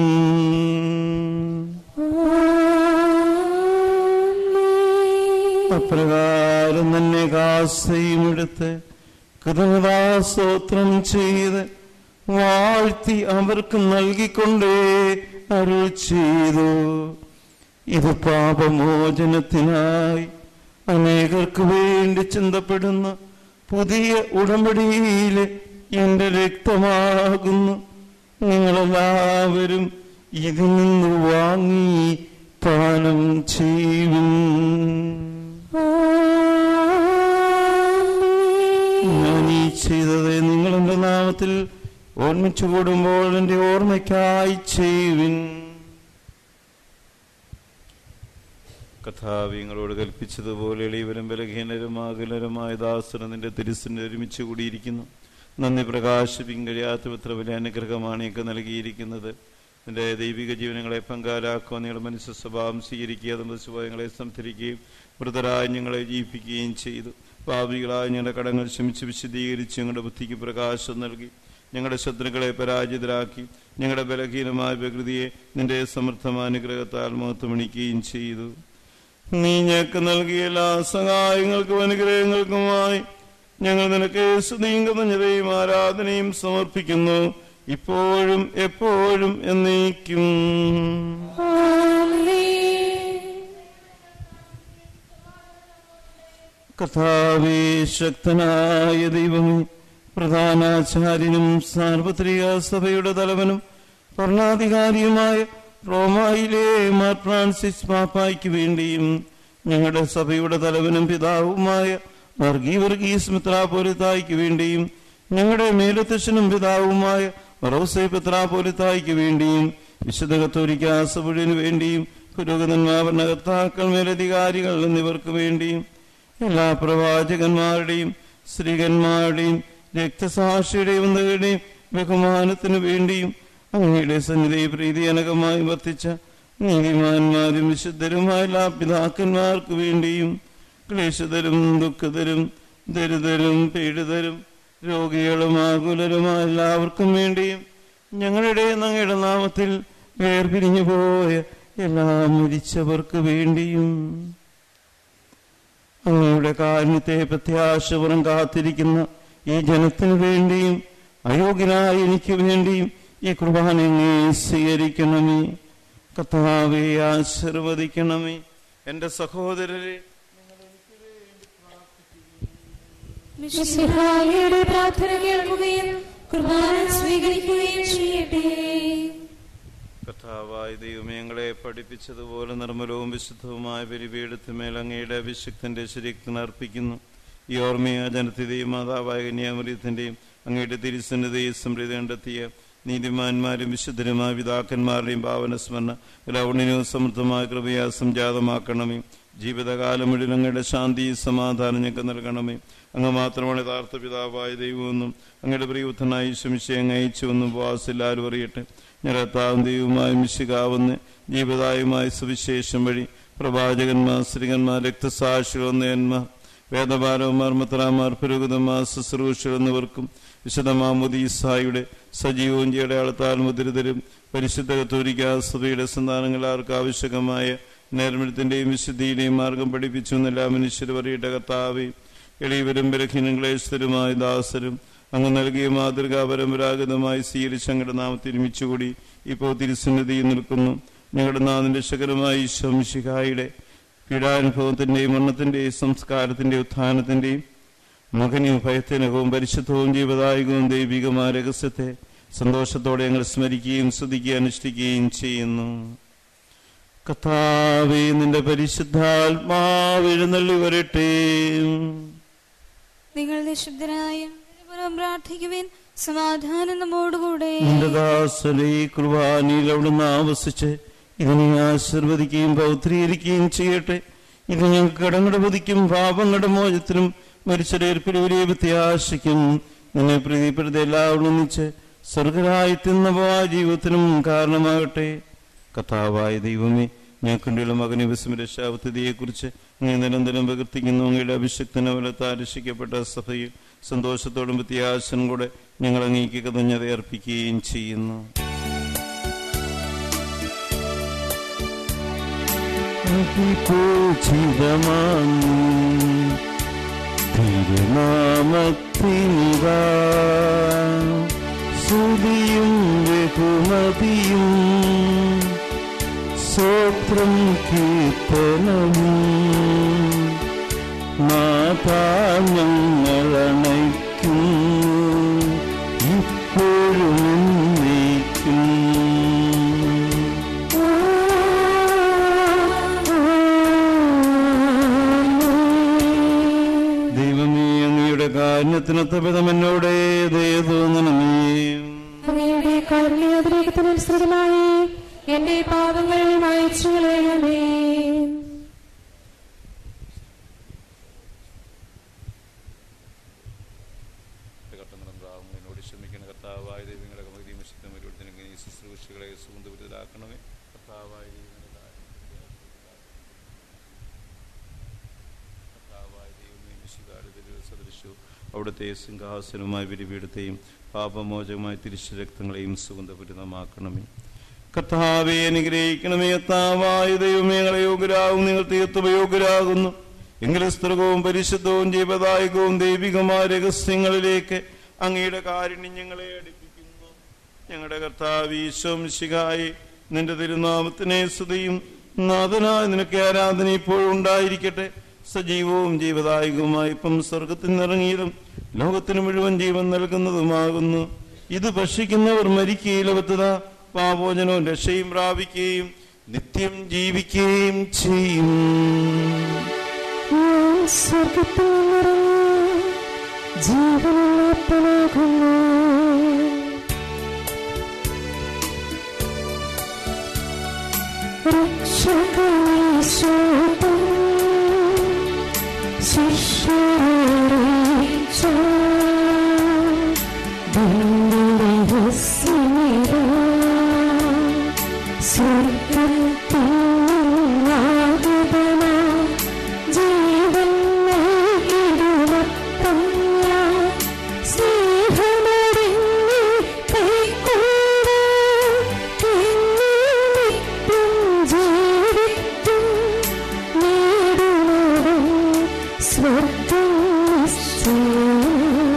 അപ്രകാരം തന്നെ കാസയും എടുത്ത് കൃതജ്ഞതാസ്തോത്രം ചെയ്ത് വാഴ്ത്തി അവർക്ക് നൽകിക്കൊണ്ടേ അരുൾ ചെയ്തു, ഇത് പാപമോചനത്തിനായി അനേകർക്ക് വേണ്ടി ചിന്തപ്പെടുന്ന പുതിയ ഉടമ്പടിയിലെ എന്റെ രക്തമാകുന്നു. നിങ്ങളെല്ലാവരും ഇതിൽ നിന്ന് വാങ്ങി പാനം ചെയ്യുവിൻ. ഞാൻ ഈ ചെയ്തത് നിങ്ങൾ എന്റെ നാമത്തിൽ ഓർമ്മിച്ചു കൂടുമ്പോൾ എന്റെ ഓർമ്മയ്ക്കായി ചെയ്യുവിൻ. കഥാവി നിങ്ങളോട് കൽപ്പിച്ചതുപോലെ എളിയവരും ബലഹീനരും ആകുലരുമായ ദാസന് നിന്റെ തിരുസിന് ഒരുമിച്ച് കൂടിയിരിക്കുന്നു. നന്ദി പ്രകാശിപ്പിക്കാൻ കഴിയാത്ത എത്ര വലിയ അനുഗ്രഹമാണ് എനിക്ക് നൽകിയിരിക്കുന്നത്. നിന്റെ ദൈവിക ജീവനങ്ങളെ പങ്കാലാക്കുക, നിങ്ങളുടെ മനുഷ്യ സ്വഭാവം സ്വീകരിക്കുക, സ്വഭാവങ്ങളെ സംധരിക്കുകയും മൃതരായി ഞങ്ങളെ ജീവിപ്പിക്കുകയും ചെയ്തു. പാപികളായ ഞങ്ങളുടെ കടങ്ങൾ ക്ഷമിച്ച് വിശദീകരിച്ച് ഞങ്ങളുടെ ബുദ്ധിക്ക് പ്രകാശം നൽകി ഞങ്ങളുടെ ശത്രുക്കളെ പരാജിതരാക്കി ഞങ്ങളുടെ ബലഹീനമായ പ്രകൃതിയെ നിന്റെ സമർത്ഥമായ അനുഗ്രഹത്താൽ മഹത്വമണിക്കുകയും ചെയ്തു. നീ ഞങ്ങൾക്ക് നൽകിയ എല്ലാ സഹായങ്ങൾക്കും അനുഗ്രഹങ്ങൾക്കുമായി ഞങ്ങൾ നിനക്ക് സ്തുതിയും കൃതജ്ഞതയും ആരാധനയും സമർപ്പിക്കുന്നു, ഇപ്പോഴും എപ്പോഴും എന്നേക്കും. കർത്താവേ, ശക്തനായ ദൈവമേ, പ്രധാനാചാര്യനും സാർവത്രിക സഭയുടെ തലവനും ഭരണാധികാരിയുമായ റോമായിലെ മാർ ഫ്രാൻസിസ് പാപ്പായ്ക്ക് വേണ്ടിയും ഞങ്ങളുടെ സഭയുടെ തലവനും പിതാവുമായ വർഗീ വർഗീസ് മെത്രാപ്പോലിത്തായ്ക്ക് വേണ്ടിയും ഞങ്ങളുടെ മേലധ്യക്ഷനും പിതാവുമായ റോസേ പെത്രാപ്പോലിത്തായ്ക്ക് വേണ്ടിയും വിശുദ്ധ കത്തോലിക്കാ സഭയ്ക്ക് വേണ്ടിയും പുരോഹിതന്മാർ, ഭരണകർത്താക്കൾ, മേലധികാരികൾ എന്നിവർക്ക് വേണ്ടിയും എല്ലാ പ്രവാചകന്മാരുടെയും സ്ത്രീകന്മാരുടെയും രക്തസാക്ഷിയുടെയും എന്നിവരുടെയും ബഹുമാനത്തിനു വേണ്ടിയും അങ്ങയുടെ സന്നിധി പ്രീതിജനകമായി വർത്തിച്ച നീതിമാന്മാരും വിശുദ്ധരുമായ എല്ലാ പിതാക്കന്മാർക്ക് വേണ്ടിയും ക്ലേശതരും ദുഃഖതരും ദരിദ്രരും പീഡിതരും രോഗികളും ആകുലരുമായ എല്ലാവർക്കും വേണ്ടിയും ഞങ്ങളുടെ അങ്ങയുടെ നാമത്തിൽ വേർപിരിഞ്ഞു പോയ എല്ലാ മരിച്ചവർക്ക് വേണ്ടിയും അങ്ങയുടെ കാരുണ്യത്തെ പ്രത്യാശപുറം കാത്തിരിക്കുന്ന ഈ ജനത്തിനു വേണ്ടിയും അയോഗ്യനായ എനിക്ക് വേണ്ടിയും ഈ കുർബാനയെ സ്വീകരിക്കണമേ. കർത്താവേ, ആശീർവദിക്കണമേ. എന്റെ സഹോദരരെ, മിശിഹായുടെ പ്രാർത്ഥന കേൾക്കുകയും കുർബാന സ്വീകരിക്കുകയും ചെയ്യട്ടെ. കർത്താവായ ദൈവമേ, ഞങ്ങളെ പഠിപ്പിച്ചതുപോലെ നിർമ്മലവും വിശുദ്ധവുമായ ബലിപീഠത്തിന്മേൽ അങ്ങയുടെ അഭിഷിക്തന്റെ ശരീരത്തിന് അർപ്പിക്കുന്നു. ഈ ഓർമ്മയ ജനത്തിന്റെയും മാതാവായ കന്യാമറിയത്തിന്റെയും അങ്ങയുടെ തിരുസന്നിധിയെ സമൃദ്ധി കണ്ടെത്തിയ നീതിമാന്മാരും വിശുദ്ധരുമായ പിതാക്കന്മാരുടെയും ഭാവന സ്മരണ ലൗണിനവും സമൃദ്ധമായ കൃപയാ സംജാതമാക്കണമേ. ജീവിതകാലം മുഴുവൻ അങ്ങയുടെ ശാന്തി സമാധാനം ഞങ്ങൾക്ക് നൽകണമേ. അങ്ങ് മാത്രമാണ് യഥാർത്ഥ പിതാവായ ദൈവമെന്നും അങ്ങയുടെ പ്രിയപുത്രനായി ശമിശയെ അങ്ങ് അയച്ചുവെന്നും ഉപവാസം എല്ലാവരും അറിയട്ടെ. ഞങ്ങളുടെ താവും ദൈവവുമായ മിശിഹാവെന്ന് ജീവദായകമായ സുവിശേഷം വഴി പ്രവാചകന്മാർ, സ്ത്രീകന്മാർ, രക്തസാക്ഷികൾ, നേന്മാർ, വേദപാലകന്മാർ, മത്രാന്മാർ, പുരോഹിതന്മാർ, ശുശ്രൂഷകൾ എന്നിവർക്കും വിശുദ്ധ മാമോദീസായുടെ സജീവവും അടയാളത്താൽ മുദ്രിതരും പരിശുദ്ധ കത്തോലിക്കാ സഭയുടെ സന്താനങ്ങളാർക്ക് ആവശ്യകമായ നേർമൃത്തിന്റെയും വിശുദ്ധിയുടെയും മാർഗം പഠിപ്പിച്ചു എന്നെല്ലാ മനുഷ്യർ പറയട്ടെ. കർത്താവേ, എളിയവരും ബലഹീനം ക്ലേശതരുമായ ദാസരും അങ്ങ് നൽകിയ മാതൃകാ പരമ്പരാഗതമായി സ്വീകരിച്ച് ഞങ്ങളുടെ നാമത്തിൽ ഒരുമിച്ചുകൂടി ഇപ്പോൾ തിരുസന്നിധിയിൽ നിൽക്കുന്നു. ഞങ്ങളുടെ നാഥന്റെ ശകരമായ ഈശോ മിശിഹായുടെ പീഡാനുഭവത്തിന്റെയും മരണത്തിന്റെയും സംസ്കാരത്തിന്റെയും ഉത്ഥാനത്തിന്റെയും മകനെയും ഭയത്തിനകവും പരിശുദ്ധവും ജീവദായകവും ദൈവികമായ രഹസ്യത്തെ സന്തോഷത്തോടെ ഞങ്ങൾ സ്മരിക്കുകയും സ്തുതിക്കുകയും അനുഷ്ഠിക്കുകയും ചെയ്യുന്നു. കർത്താവേ, നിന്റെ പരിശുദ്ധാത്മാവ് എഴുന്നള്ളി വരട്ടെ. നിങ്ങൾ നിശബ്ദരായ പ്രാർത്ഥിക്കുവിൻ. സമാധാനം നമ്മോടുകൂടെ. നിന്റെ ദാസനെ കുർബാനയിൽ അവിടുന്ന് ആവസിച്ച് ഇതിനെ ആശീർവദിക്കുകയും പൗത്രീകരിക്കുകയും ചെയ്യട്ടെ. ഇത് ഞങ്ങൾക്ക് കടങ്ങളുടെ പുതിക്കും പാപങ്ങളുടെ മോചത്തിനും മരിച്ചേർപ്പിൽ വലിയ പ്രത്യാശയ്ക്കും നിന്നെ പ്രീതിപ്പെടുത്തി എല്ലാവരും ഒന്നിച്ച് സ്വർഗരായത്തിന്ന ജീവിതത്തിനും കാരണമാകട്ടെ. കർത്താവായ ദൈവമേ, ഞങ്ങൾക്കുള്ള മകനെ വിസ്മരക്ഷാപദ്ധതിയെക്കുറിച്ച് നീ നിരന്തരം പ്രകീർത്തിക്കുന്നു. അങ്ങയുടെ അഭിഷക്തനെ വലത്താൽ രക്ഷിക്കപ്പെട്ട സഭയിൽ സന്തോഷത്തോടും പ്രത്യാശനും കൂടെ ഞങ്ങൾ അങ്ങേക്ക് കതഞ്ഞത് അർപ്പിക്കുകയും ചെയ്യുന്നു. തിരുനാമത്തിനിതാ സ്തുതിയും ബഹുമതിയും സ്തോത്രം കീർത്തനവും നാഥാ ഞങ്ങളണയ്ക്കുന്നു ഇപ്പോഴും എന്നേക്കും. ദൈവമേ, അങ്ങയുടെ കാരുണ്യത്തിനൊത്ത വിധം എന്നോട് ദയ തോന്നണമേ. അങ്ങയുടെ കാരുണ്യാതിരേകത്തിനനുസൃതമായി എന്റെ പാപങ്ങൾ മായ്ച്ചു കളയണമേ. എന്നോട് ക്ഷമിക്കണ കർത്താവായ ദൈവങ്ങളെ ശുശ്രൂഷകളെ സുഗന്ധപുരിതരാക്കണമേ. കർത്താവായ കർത്താവായ ദൈവമേ, സദൃശു അവിടുത്തെ സിംഹാസനവുമായി വിരിപീഠത്തെയും പാപമോചകമായ തിരിച്ചു രക്തങ്ങളെയും സുഗന്ധപുരിതമാക്കണമേ. കർത്താവെ അനുഗ്രഹിക്കണമേ. കർത്താവായ ദൈവമേ, ഞങ്ങളെ യോഗ്യരാകും നിങ്ങൾ തീർത്തും യോഗ്യരാകുന്നു. എങ്കിലും സ്ത്രീകവും പരിശുദ്ധവും ജീവദായകവും ദൈവികമായ രഹസ്യങ്ങളിലേക്ക് അങ്ങയുടെ കാരുണ്യം ഞങ്ങളെ അടുപ്പിക്കുന്നു. ഞങ്ങളുടെ കർത്താവ് ഈശോ മിശിഹായേ, നിന്റെ തിരുനാമത്തിനെ സ്തുതിയും നാഥനായ നിനക്ക് ആരാധന ഇപ്പോഴും ഉണ്ടായിരിക്കട്ടെ. സജീവവും ജീവദായകവുമായി ഇപ്പം സ്വർഗത്തിൽ നിന്നിറങ്ങിയതും ലോകത്തിന് മുഴുവൻ ജീവൻ നൽകുന്നതുമാകുന്നു. ഇത് ഭക്ഷിക്കുന്നവർ മരിക്കുകയില്ല, വത്തുത പാപോജനവും രക്ഷയും പ്രാപിക്കുകയും നിത്യം ജീവിക്കുകയും ചെയ്യും. സ്വർഗത്തിൽ ജീവനുള്ളപ്പനാകുന്നു. രക്ഷകനീശോതൻ ശിഷ്യരേച്ച ബന്ധുരഹസ്യമേത സ്വർഗത്തിൽ നാഗതന ജീവൻ നൽകിടുവത്തല്ല സ്നേഹമറിഞ്ഞ് കൈക്കൊണ്ട് എന്നിട്ടും ജീവിട്ടും നേടുന്നതും സ്വർഗം നിശ്ചയം.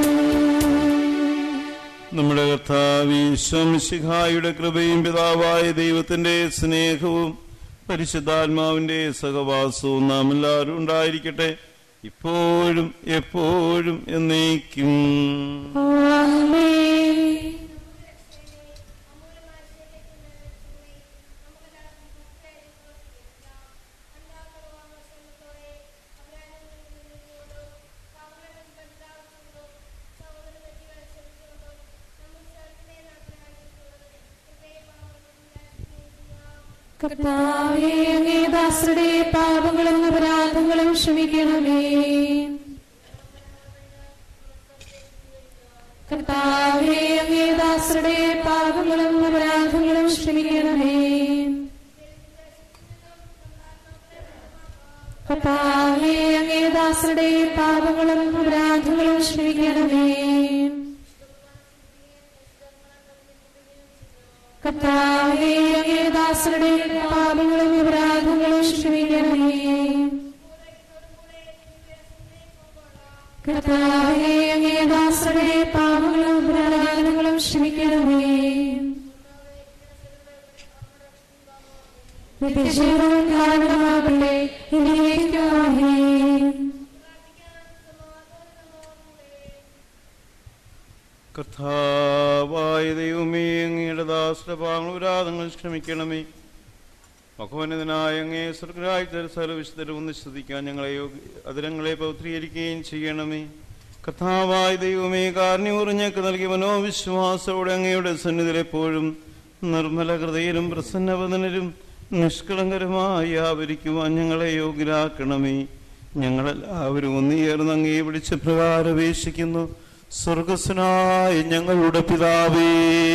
നമ്മുടെ കർത്താവ് ഈശോ മിശിഹായുടെ കൃപയും പിതാവായ ദൈവത്തിന്റെ സ്നേഹവും പരിശുദ്ധാത്മാവിന്റെ സഹവാസവും നാം എല്ലാവരും ഉണ്ടായിരിക്കട്ടെ, ഇപ്പോഴും എപ്പോഴും എന്നേക്കും. കർത്താവേ, അങ്ങേ ദാസരുടെ പാപങ്ങളും അപരാധങ്ങളും ക്ഷമിക്കണമേ. കർത്താവേ, അങ്ങേ ദാസരുടെ പാപങ്ങളും അപരാധങ്ങളും ക്ഷമിക്കണമേ. കർത്താവേ, അങ്ങേ ദാസരുടെ പാപങ്ങളും അപരാധങ്ങളും ക്ഷമിക്കണമേ. കർത്താവേ, അങ്ങേ ദാസരുടെ പാപങ്ങളും അപരാധങ്ങളും ക്ഷമിക്കണമേ. കർത്താവേ, അങ്ങേ ദാസരുടെ പാപങ്ങളും അപരാധങ്ങളും ക്ഷമിക്കണമേ. നിത്യജീവൻ കാരണമാകട്ടെ. കർത്താവായ ദൈവമേ, അങ്ങയുടെ ദാസരുടെ പാപങ്ങളും അപരാധങ്ങളും ക്ഷമിക്കണമേ. മഹോന്നതനായ അങ്ങേ സ്വർഗ്ഗരാജ്യത്തിൽ സർവ്വവിശുദ്ധരും ഒന്ന് ശ്രദ്ധിക്കാൻ ഞങ്ങളെ അതിരങ്ങളെ പൗത്രീകരിക്കുകയും ചെയ്യണമേ. കർത്താവായ ദൈവമേ, കാരുണ്യമുറിഞ്ഞക്ക് നൽകിയ മനോവിശ്വാസത്തോടെ അങ്ങയുടെ സന്നിധിയിൽ എപ്പോഴും നിർമ്മല ഹൃദയരും പ്രസന്നവദനരും നിഷ്കളങ്കരമായി ആവരിക്കുവാൻ ഞങ്ങളെ യോഗ്യരാക്കണമേ. ഞങ്ങളെല്ലാവരും ഒന്നുചേർന്ന് അങ്ങേ വിളിച്ച പ്രകാരം അപേക്ഷിക്കുന്നു. സ്വർഗസ്വനായ ഞങ്ങളുടെ പിതാവേ,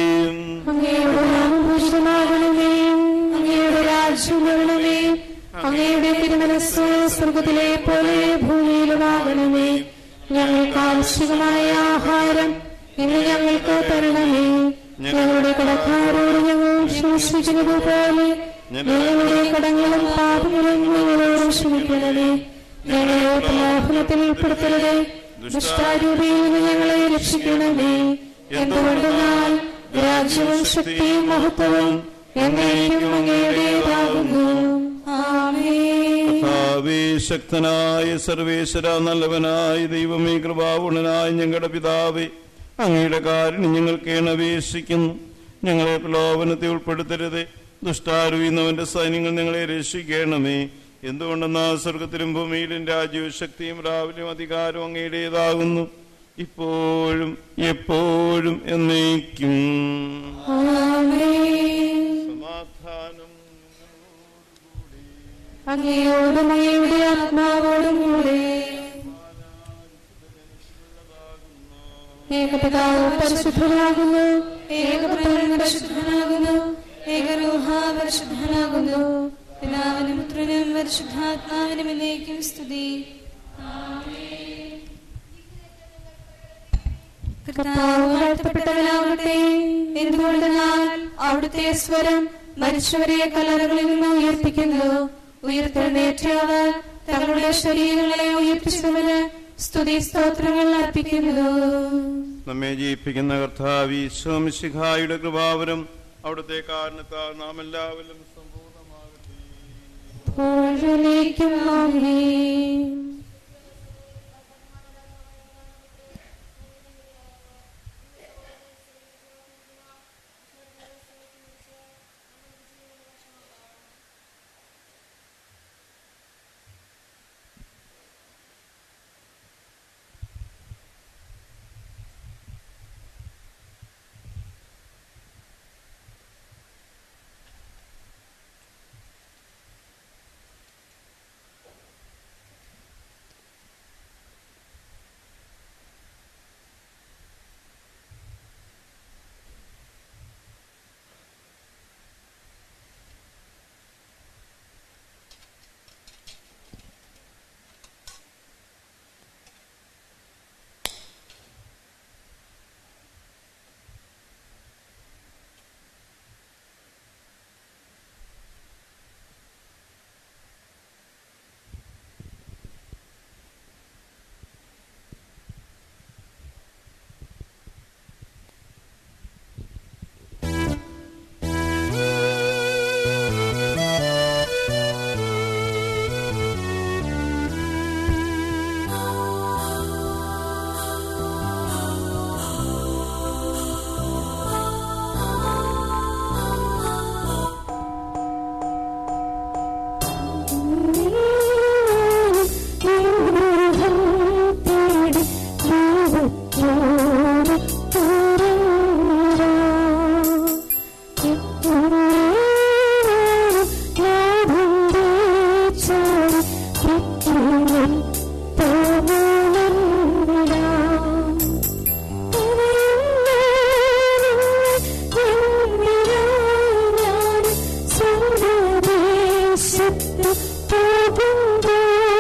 അങ്ങയുടെ രാജ്യം വരണമേ. അങ്ങയുടെ തിരുമനസ്സ് സ്വർഗത്തിലെ പോലെ ഭൂമിയിലുമാകണമേ. ഞങ്ങൾക്ക് ആവശ്യമായ ആഹാരം ഇന്ന് ഞങ്ങൾക്ക് തരണമേ. ഞങ്ങളുടെ കടക്കാരോട് ഞങ്ങൾ ക്ഷമിച്ചിരിക്കുന്നത് പോലെ ഞങ്ങളുടെ കടങ്ങളും പാപങ്ങളും ഞങ്ങളോട് ക്ഷമിക്കണമേ. ഞങ്ങളെ പ്രലോഭനത്തിൽ ഉൾപ്പെടുത്തരുത്, ദുഷ്ടാരൂപിയിൽ നിന്ന് ഞങ്ങളെ രക്ഷിക്കണമേ. എന്തുകൊണ്ടെന്നാൽ രാജ്യവും ശക്തിയും മഹത്വവും എന്നേക്കും അങ്ങയുടേതാകുന്നു. കർത്താവേ, ശക്തനായ സർവേശ്വര, നല്ലവനായ ദൈവമേ, കൃപാപൂർണനായ ഞങ്ങളുടെ പിതാവേ, അങ്ങയുടെ കാരുണ്യം ഞങ്ങൾക്ക് അപേക്ഷിക്കുന്നു. ഞങ്ങളെ പ്രലോഭനത്തെ ഉൾപ്പെടുത്തരുത്, ദുഷ്ടാരൂപിന്നവന്റെ സൈന്യങ്ങൾ ഞങ്ങളെ രക്ഷിക്കണമേ. എന്തുകൊണ്ടെന്നാൽ സ്വർഗത്തിലും ഭൂമിയിലും രാജ്യവും ശക്തിയും രാവിലെയും അധികാരവും അങ്ങയുടേതാകുന്നു, ഇപ്പോഴും എപ്പോഴും എന്നേക്കും. സമാധാനം അങ്ങയോടും അങ്ങയുടെ ആത്മാവോടും കൂടെ. ഏകപിതാവ് പരിശുദ്ധനാകുന്നു, ഏകപുത്രൻ പരിശുദ്ധനാകുന്നു, ഏകരൂഹ പരിശുദ്ധനാകുന്നു. പിതാവിനും പുത്രനും പരിശുദ്ധാത്മാവിനും എന്നേക്കും സ്തുതി. കർത്താവ് വാഴ്ത്തപ്പെട്ടവനാകട്ടെ. എന്തുകൊണ്ടെന്നാൽ അവിടുത്തെ സ്വരം മരിച്ചവരെ കല്ലറകളിൽ നിന്ന് ഉയർപ്പിക്കുന്നു. ഉയർത്തെഴുന്നേറ്റവർ തങ്ങളുടെ ശരീരങ്ങളെ ഉയർപ്പിച്ചവന് സ്തുതി സ്തോത്രങ്ങൾ അർപ്പിക്കുന്നു. നമ്മെ ജീവിപ്പിക്കുന്ന കർത്താവ് ഈശോ മിശിഹായുടെ കൃപാവരം അവിടുത്തെ കാരണത്താൽ നാം എല്ലാവരും സമ്പൂർണ്ണമാകട്ടെ. Thank you.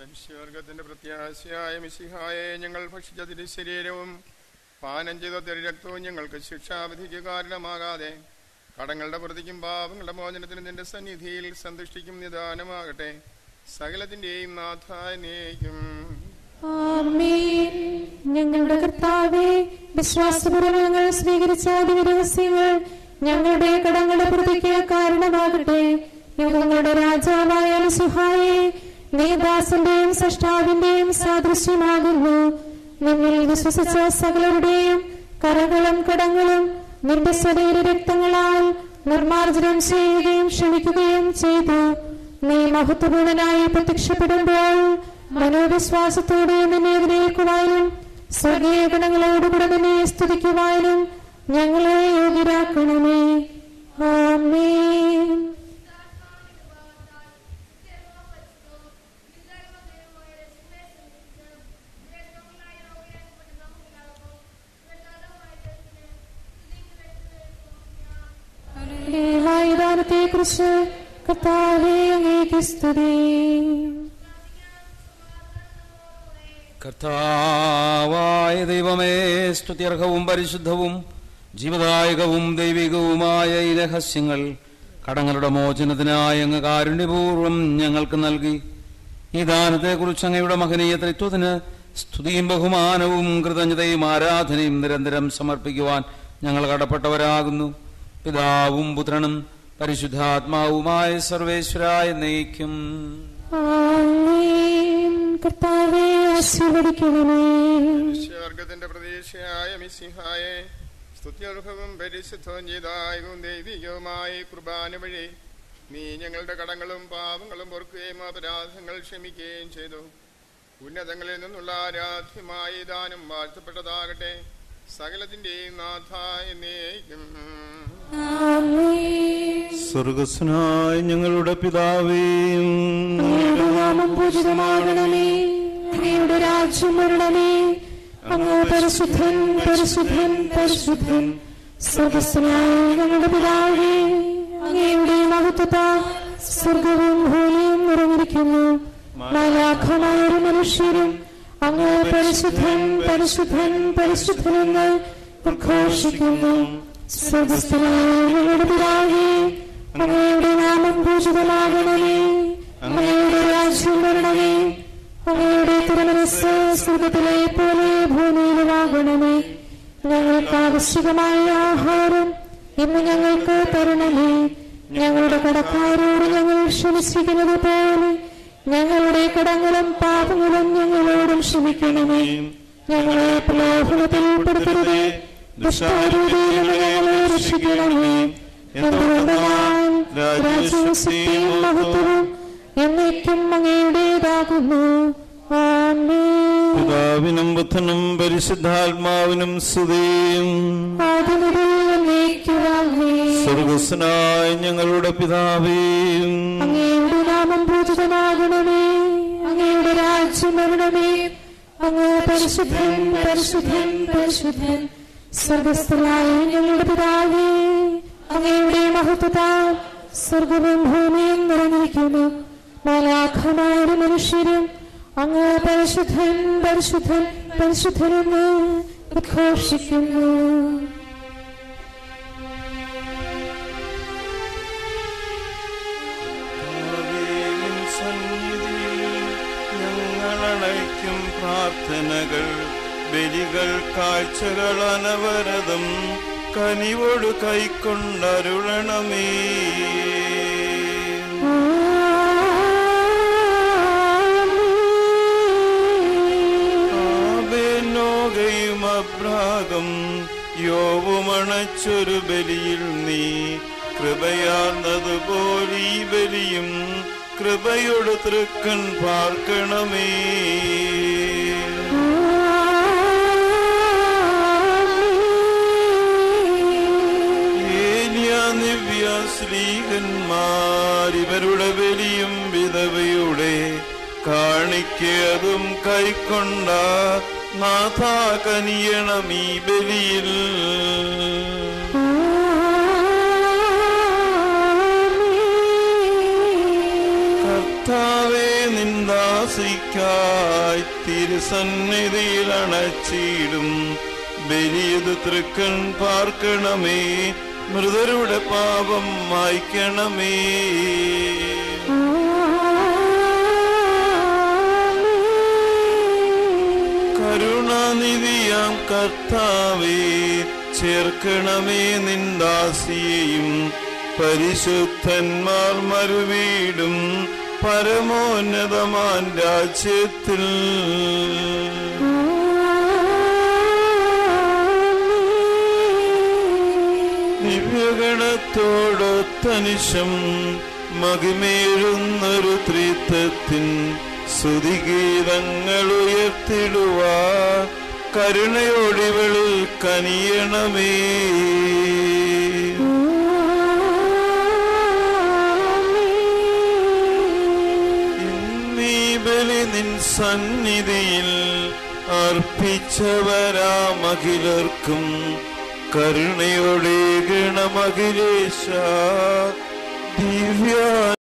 മനുഷ്യവർഗത്തിന്റെ പ്രത്യാശയായ മിശിഹായെ ഞങ്ങൾ ഭക്ഷിച്ച തിരുശരീരവും പാനം ചെയ്ത തിരുരക്തവും ഞങ്ങൾക്ക് ശിക്ഷാവിധിക്ക് കാരണമാകാതെ കടങ്ങളുടെ പ്രതിക്കും പാപങ്ങളുടെ മോചനത്തിനും നിന്റെ സന്നിധിയിൽ സന്തുഷ്ടിക്കും നിദാനമാകട്ടെ. സകലത്തിന്റെയും നാഥായ നീക്കും. ആമേൻ. ഞങ്ങളുടെ കർത്താവേ, വിശ്വാസപൂർവ്വം ഞങ്ങൾ സ്വീകരിച്ച ദിവരഹസ്യങ്ങൾ ഞങ്ങളുടെ കടങ്ങളുടെ പ്രതിക്ക് കാരണമാകട്ടെ. യുഗങ്ങളുടെ രാജാവായ മിശിഹായേ, നീ ദാസന്റെയും സൃഷ്ടാവിന്റെയും സാദൃശ്യമാകുന്നു. നിന്നിൽ വിശ്വസിച്ച സകലരുടെയും കരകളും കടങ്ങളും നിന്റെ ശരീര രക്തങ്ങളാൽ നിർമ്മാർജ്ജനം ചെയ്യുകയും ക്ഷമിക്കുകയും ചെയ്തു. നീ മഹത്വപൂർണനായി പ്രത്യക്ഷപ്പെടുമ്പോൾ മനോവിശ്വാസത്തോടെ നിന്നെ എതിരേൽക്കുവാനും സ്വർഗീയ ഗണങ്ങളോടുകൂടെ നിന്നെ സ്തുതിക്കുവാനും ഞങ്ങളെ യോഗ്യരാക്കണമേ. ആമേൻ. ത്തെ കുറിച്ച് കർത്താവേ അങ്ങേക്ക് സ്തുതി. കർത്താവായ ദൈവമേ, സ്തുത്യർഹവും പരിശുദ്ധവും ജീവദായകവും ദൈവികവുമായ ഈ രഹസ്യങ്ങൾ കടങ്ങളുടെ മോചനത്തിനായി അങ്ങ് കാരുണ്യപൂർവ്വം ഞങ്ങൾക്ക് നൽകി. ഈ ദാനത്തെക്കുറിച്ച് അങ്ങയുടെ മഹനീയ ത്രിത്വത്തിന് സ്തുതിയും ബഹുമാനവും കൃതജ്ഞതയും ആരാധനയും നിരന്തരം സമർപ്പിക്കുവാൻ ഞങ്ങൾ കടപ്പെട്ടവരാകുന്നു. പിതാവും പുത്രനും പരിശുദ്ധാത്മാവുമായ സർവേശ്വരായ നയിക്കും. മനുഷ്യവർഗത്തിന്റെ പ്രതീക്ഷയായ മിശിഹായെ, സ്തുത്യർഹവും പരിശുദ്ധവും ജീവദായകവും ദൈവികവുമായ കുർബാന വഴി നീ ഞങ്ങളുടെ കടങ്ങളും പാപങ്ങളും പൊറുക്കുകയും അപരാധങ്ങൾ ക്ഷമിക്കുകയും ചെയ്തു. ഉന്നതങ്ങളിൽ നിന്നുള്ള ആരാധ്യമായ ദാനം വാഴ്ത്തപ്പെട്ടതാകട്ടെ. സകലത്തിന്റെയും നാഥായ നീക്കും. സ്വർഗസ്നായ ഞങ്ങളുടെ പിതാവേ, അങ്ങയുടെ നാമം പൂജിതമാകണമേ. അങ്ങയുടെ രാജ്യം വരണമേ. അങ്ങ് പരിശുദ്ധൻ പരിശുദ്ധൻ പരിശുദ്ധൻ. സ്വർഗസ്നായ ഞങ്ങളുടെ പിതാവേ, അങ്ങയുടെ മഹത്വത്താൽ സ്വർഗവും ഭൂമിയും നിറഞ്ഞിരിക്കുന്നു. മാലാഖമാരും മനുഷ്യരും അങ്ങ് പരിശുദ്ധൻ പരിശുദ്ധൻ പരിശുദ്ധനെന്ന് ഉദ്ഘോഷിക്കുന്നു. സ്വർഗസ്ഥനായ ഞങ്ങളുടെ പിതാവേ, അങ്ങയുടെ നാമം പൂജിതമാകണമേ. അങ്ങയുടെ രാജ്യം വരണമേ. അങ്ങയുടെ തിരുമനസ്സ് സ്വർഗത്തിലെ പോലെ ഭൂമിയിലുമാകണമേ. ഞങ്ങൾക്ക് ആവശ്യമായ ആഹാരം ഇന്ന് ഞങ്ങൾക്ക് തരണമേ. ഞങ്ങളുടെ കടക്കാരോട് ഞങ്ങൾ ക്ഷമിച്ചിരിക്കുന്നത് പോലെ ഞങ്ങളുടെ കടങ്ങളും പാപങ്ങളും ഞങ്ങളോടും ക്ഷമിക്കണമേ. ഞങ്ങളെ പ്രലോഭനത്തിൽ ഉൾപ്പെടുത്തരുതേ, ദുഷ്ടാരൂപിയിൽ നിന്ന് ഞങ്ങളെ രക്ഷിക്കണമേ. എന്തുകൊണ്ടെന്നാൽ രാജ്യവും ശക്തിയും മഹത്വവും എന്നേക്കും അങ്ങയുടേതാകുന്നു. ആമേൻ. പിതാവിനും പുത്രനും പരിശുദ്ധാത്മാവിനും സ്തുതിയും. ആദിമുതൽ എന്നേക്കുമാമേ. സ്വർഗസ്നായ ഞങ്ങളുടെ പിതാവേ, അങ്ങയുടെ നാമം പൂജിതമാകണമേ. അങ്ങയുടെ രാജ്യം വരണമേ. അങ്ങ് പരിശുദ്ധൻ പരിശുദ്ധൻ പരിശുദ്ധൻ. സ്വർഗസ്ഥനായ ഞങ്ങളുടെ പിതാവേ, അങ്ങയുടെ മഹത്വത്താൽ സ്വർഗവും ഭൂമിയും നിറഞ്ഞിരിക്കുന്നു. മാലാഖമാരും മനുഷ്യരും അങ്ങ് പരിശുദ്ധൻ പരിശുദ്ധൻ പരിശുദ്ധനെന്ന് ഉദ്ഘോഷിക്കുന്നു. ഞങ്ങളണയ്ക്കും പ്രാർത്ഥനകൾ, ബലികൾ, കാഴ്ചകൾ അനവരതം കനിവോട് കൈക്കൊണ്ടരുളണമേ. ആബേനോകയും അബ്രാഗം യോവുമണച്ചൊരു ബലിയിൽ നീ കൃപയാർന്നതുപോലെ ഈ ബലിയും കൃപയോട് തൃക്കൺ പാർക്കണമേ. ശ്രീകന്മാർ ഇവരുടെ ബലിയും വിധവയുടെ കാണിക്കതും കൈക്കൊണ്ട നാഥാ കനിയണമീ ബലിയിൽ. കർത്താവേ, നിന്ദാസിക്ക ബലിയായി തിരുസന്നിധിയിൽ അണച്ചിടും ബലിയത് തൃക്കൺ പാർക്കണമേ, മൃതരുടെ പാപം മായ്ക്കണമേ. കരുണാനിധിയാം കർത്താവേ, ചേർക്കണമേ നിന്ദാസിയെയും പരിശുദ്ധന്മാർ മരുവീടും പരമോന്നതമാൻ രാജ്യത്തിൽ. ദിവ്യഗണത്തോടൊത്തനിശം മഹിമേഴുന്നൊരു ത്രിത്വത്തിൻ സ്തുതിഗീതങ്ങൾ ഉയർത്തിടുവാൻ കരുണയോടിവളിൽ കനിയണമേ. ഇന്നീ ബലി നിൻ സന്നിധിയിൽ അർപ്പിച്ചവരാമഖിലർക്കും കരുണയോടെ ഗണമഖിലേശ ദിവ്യ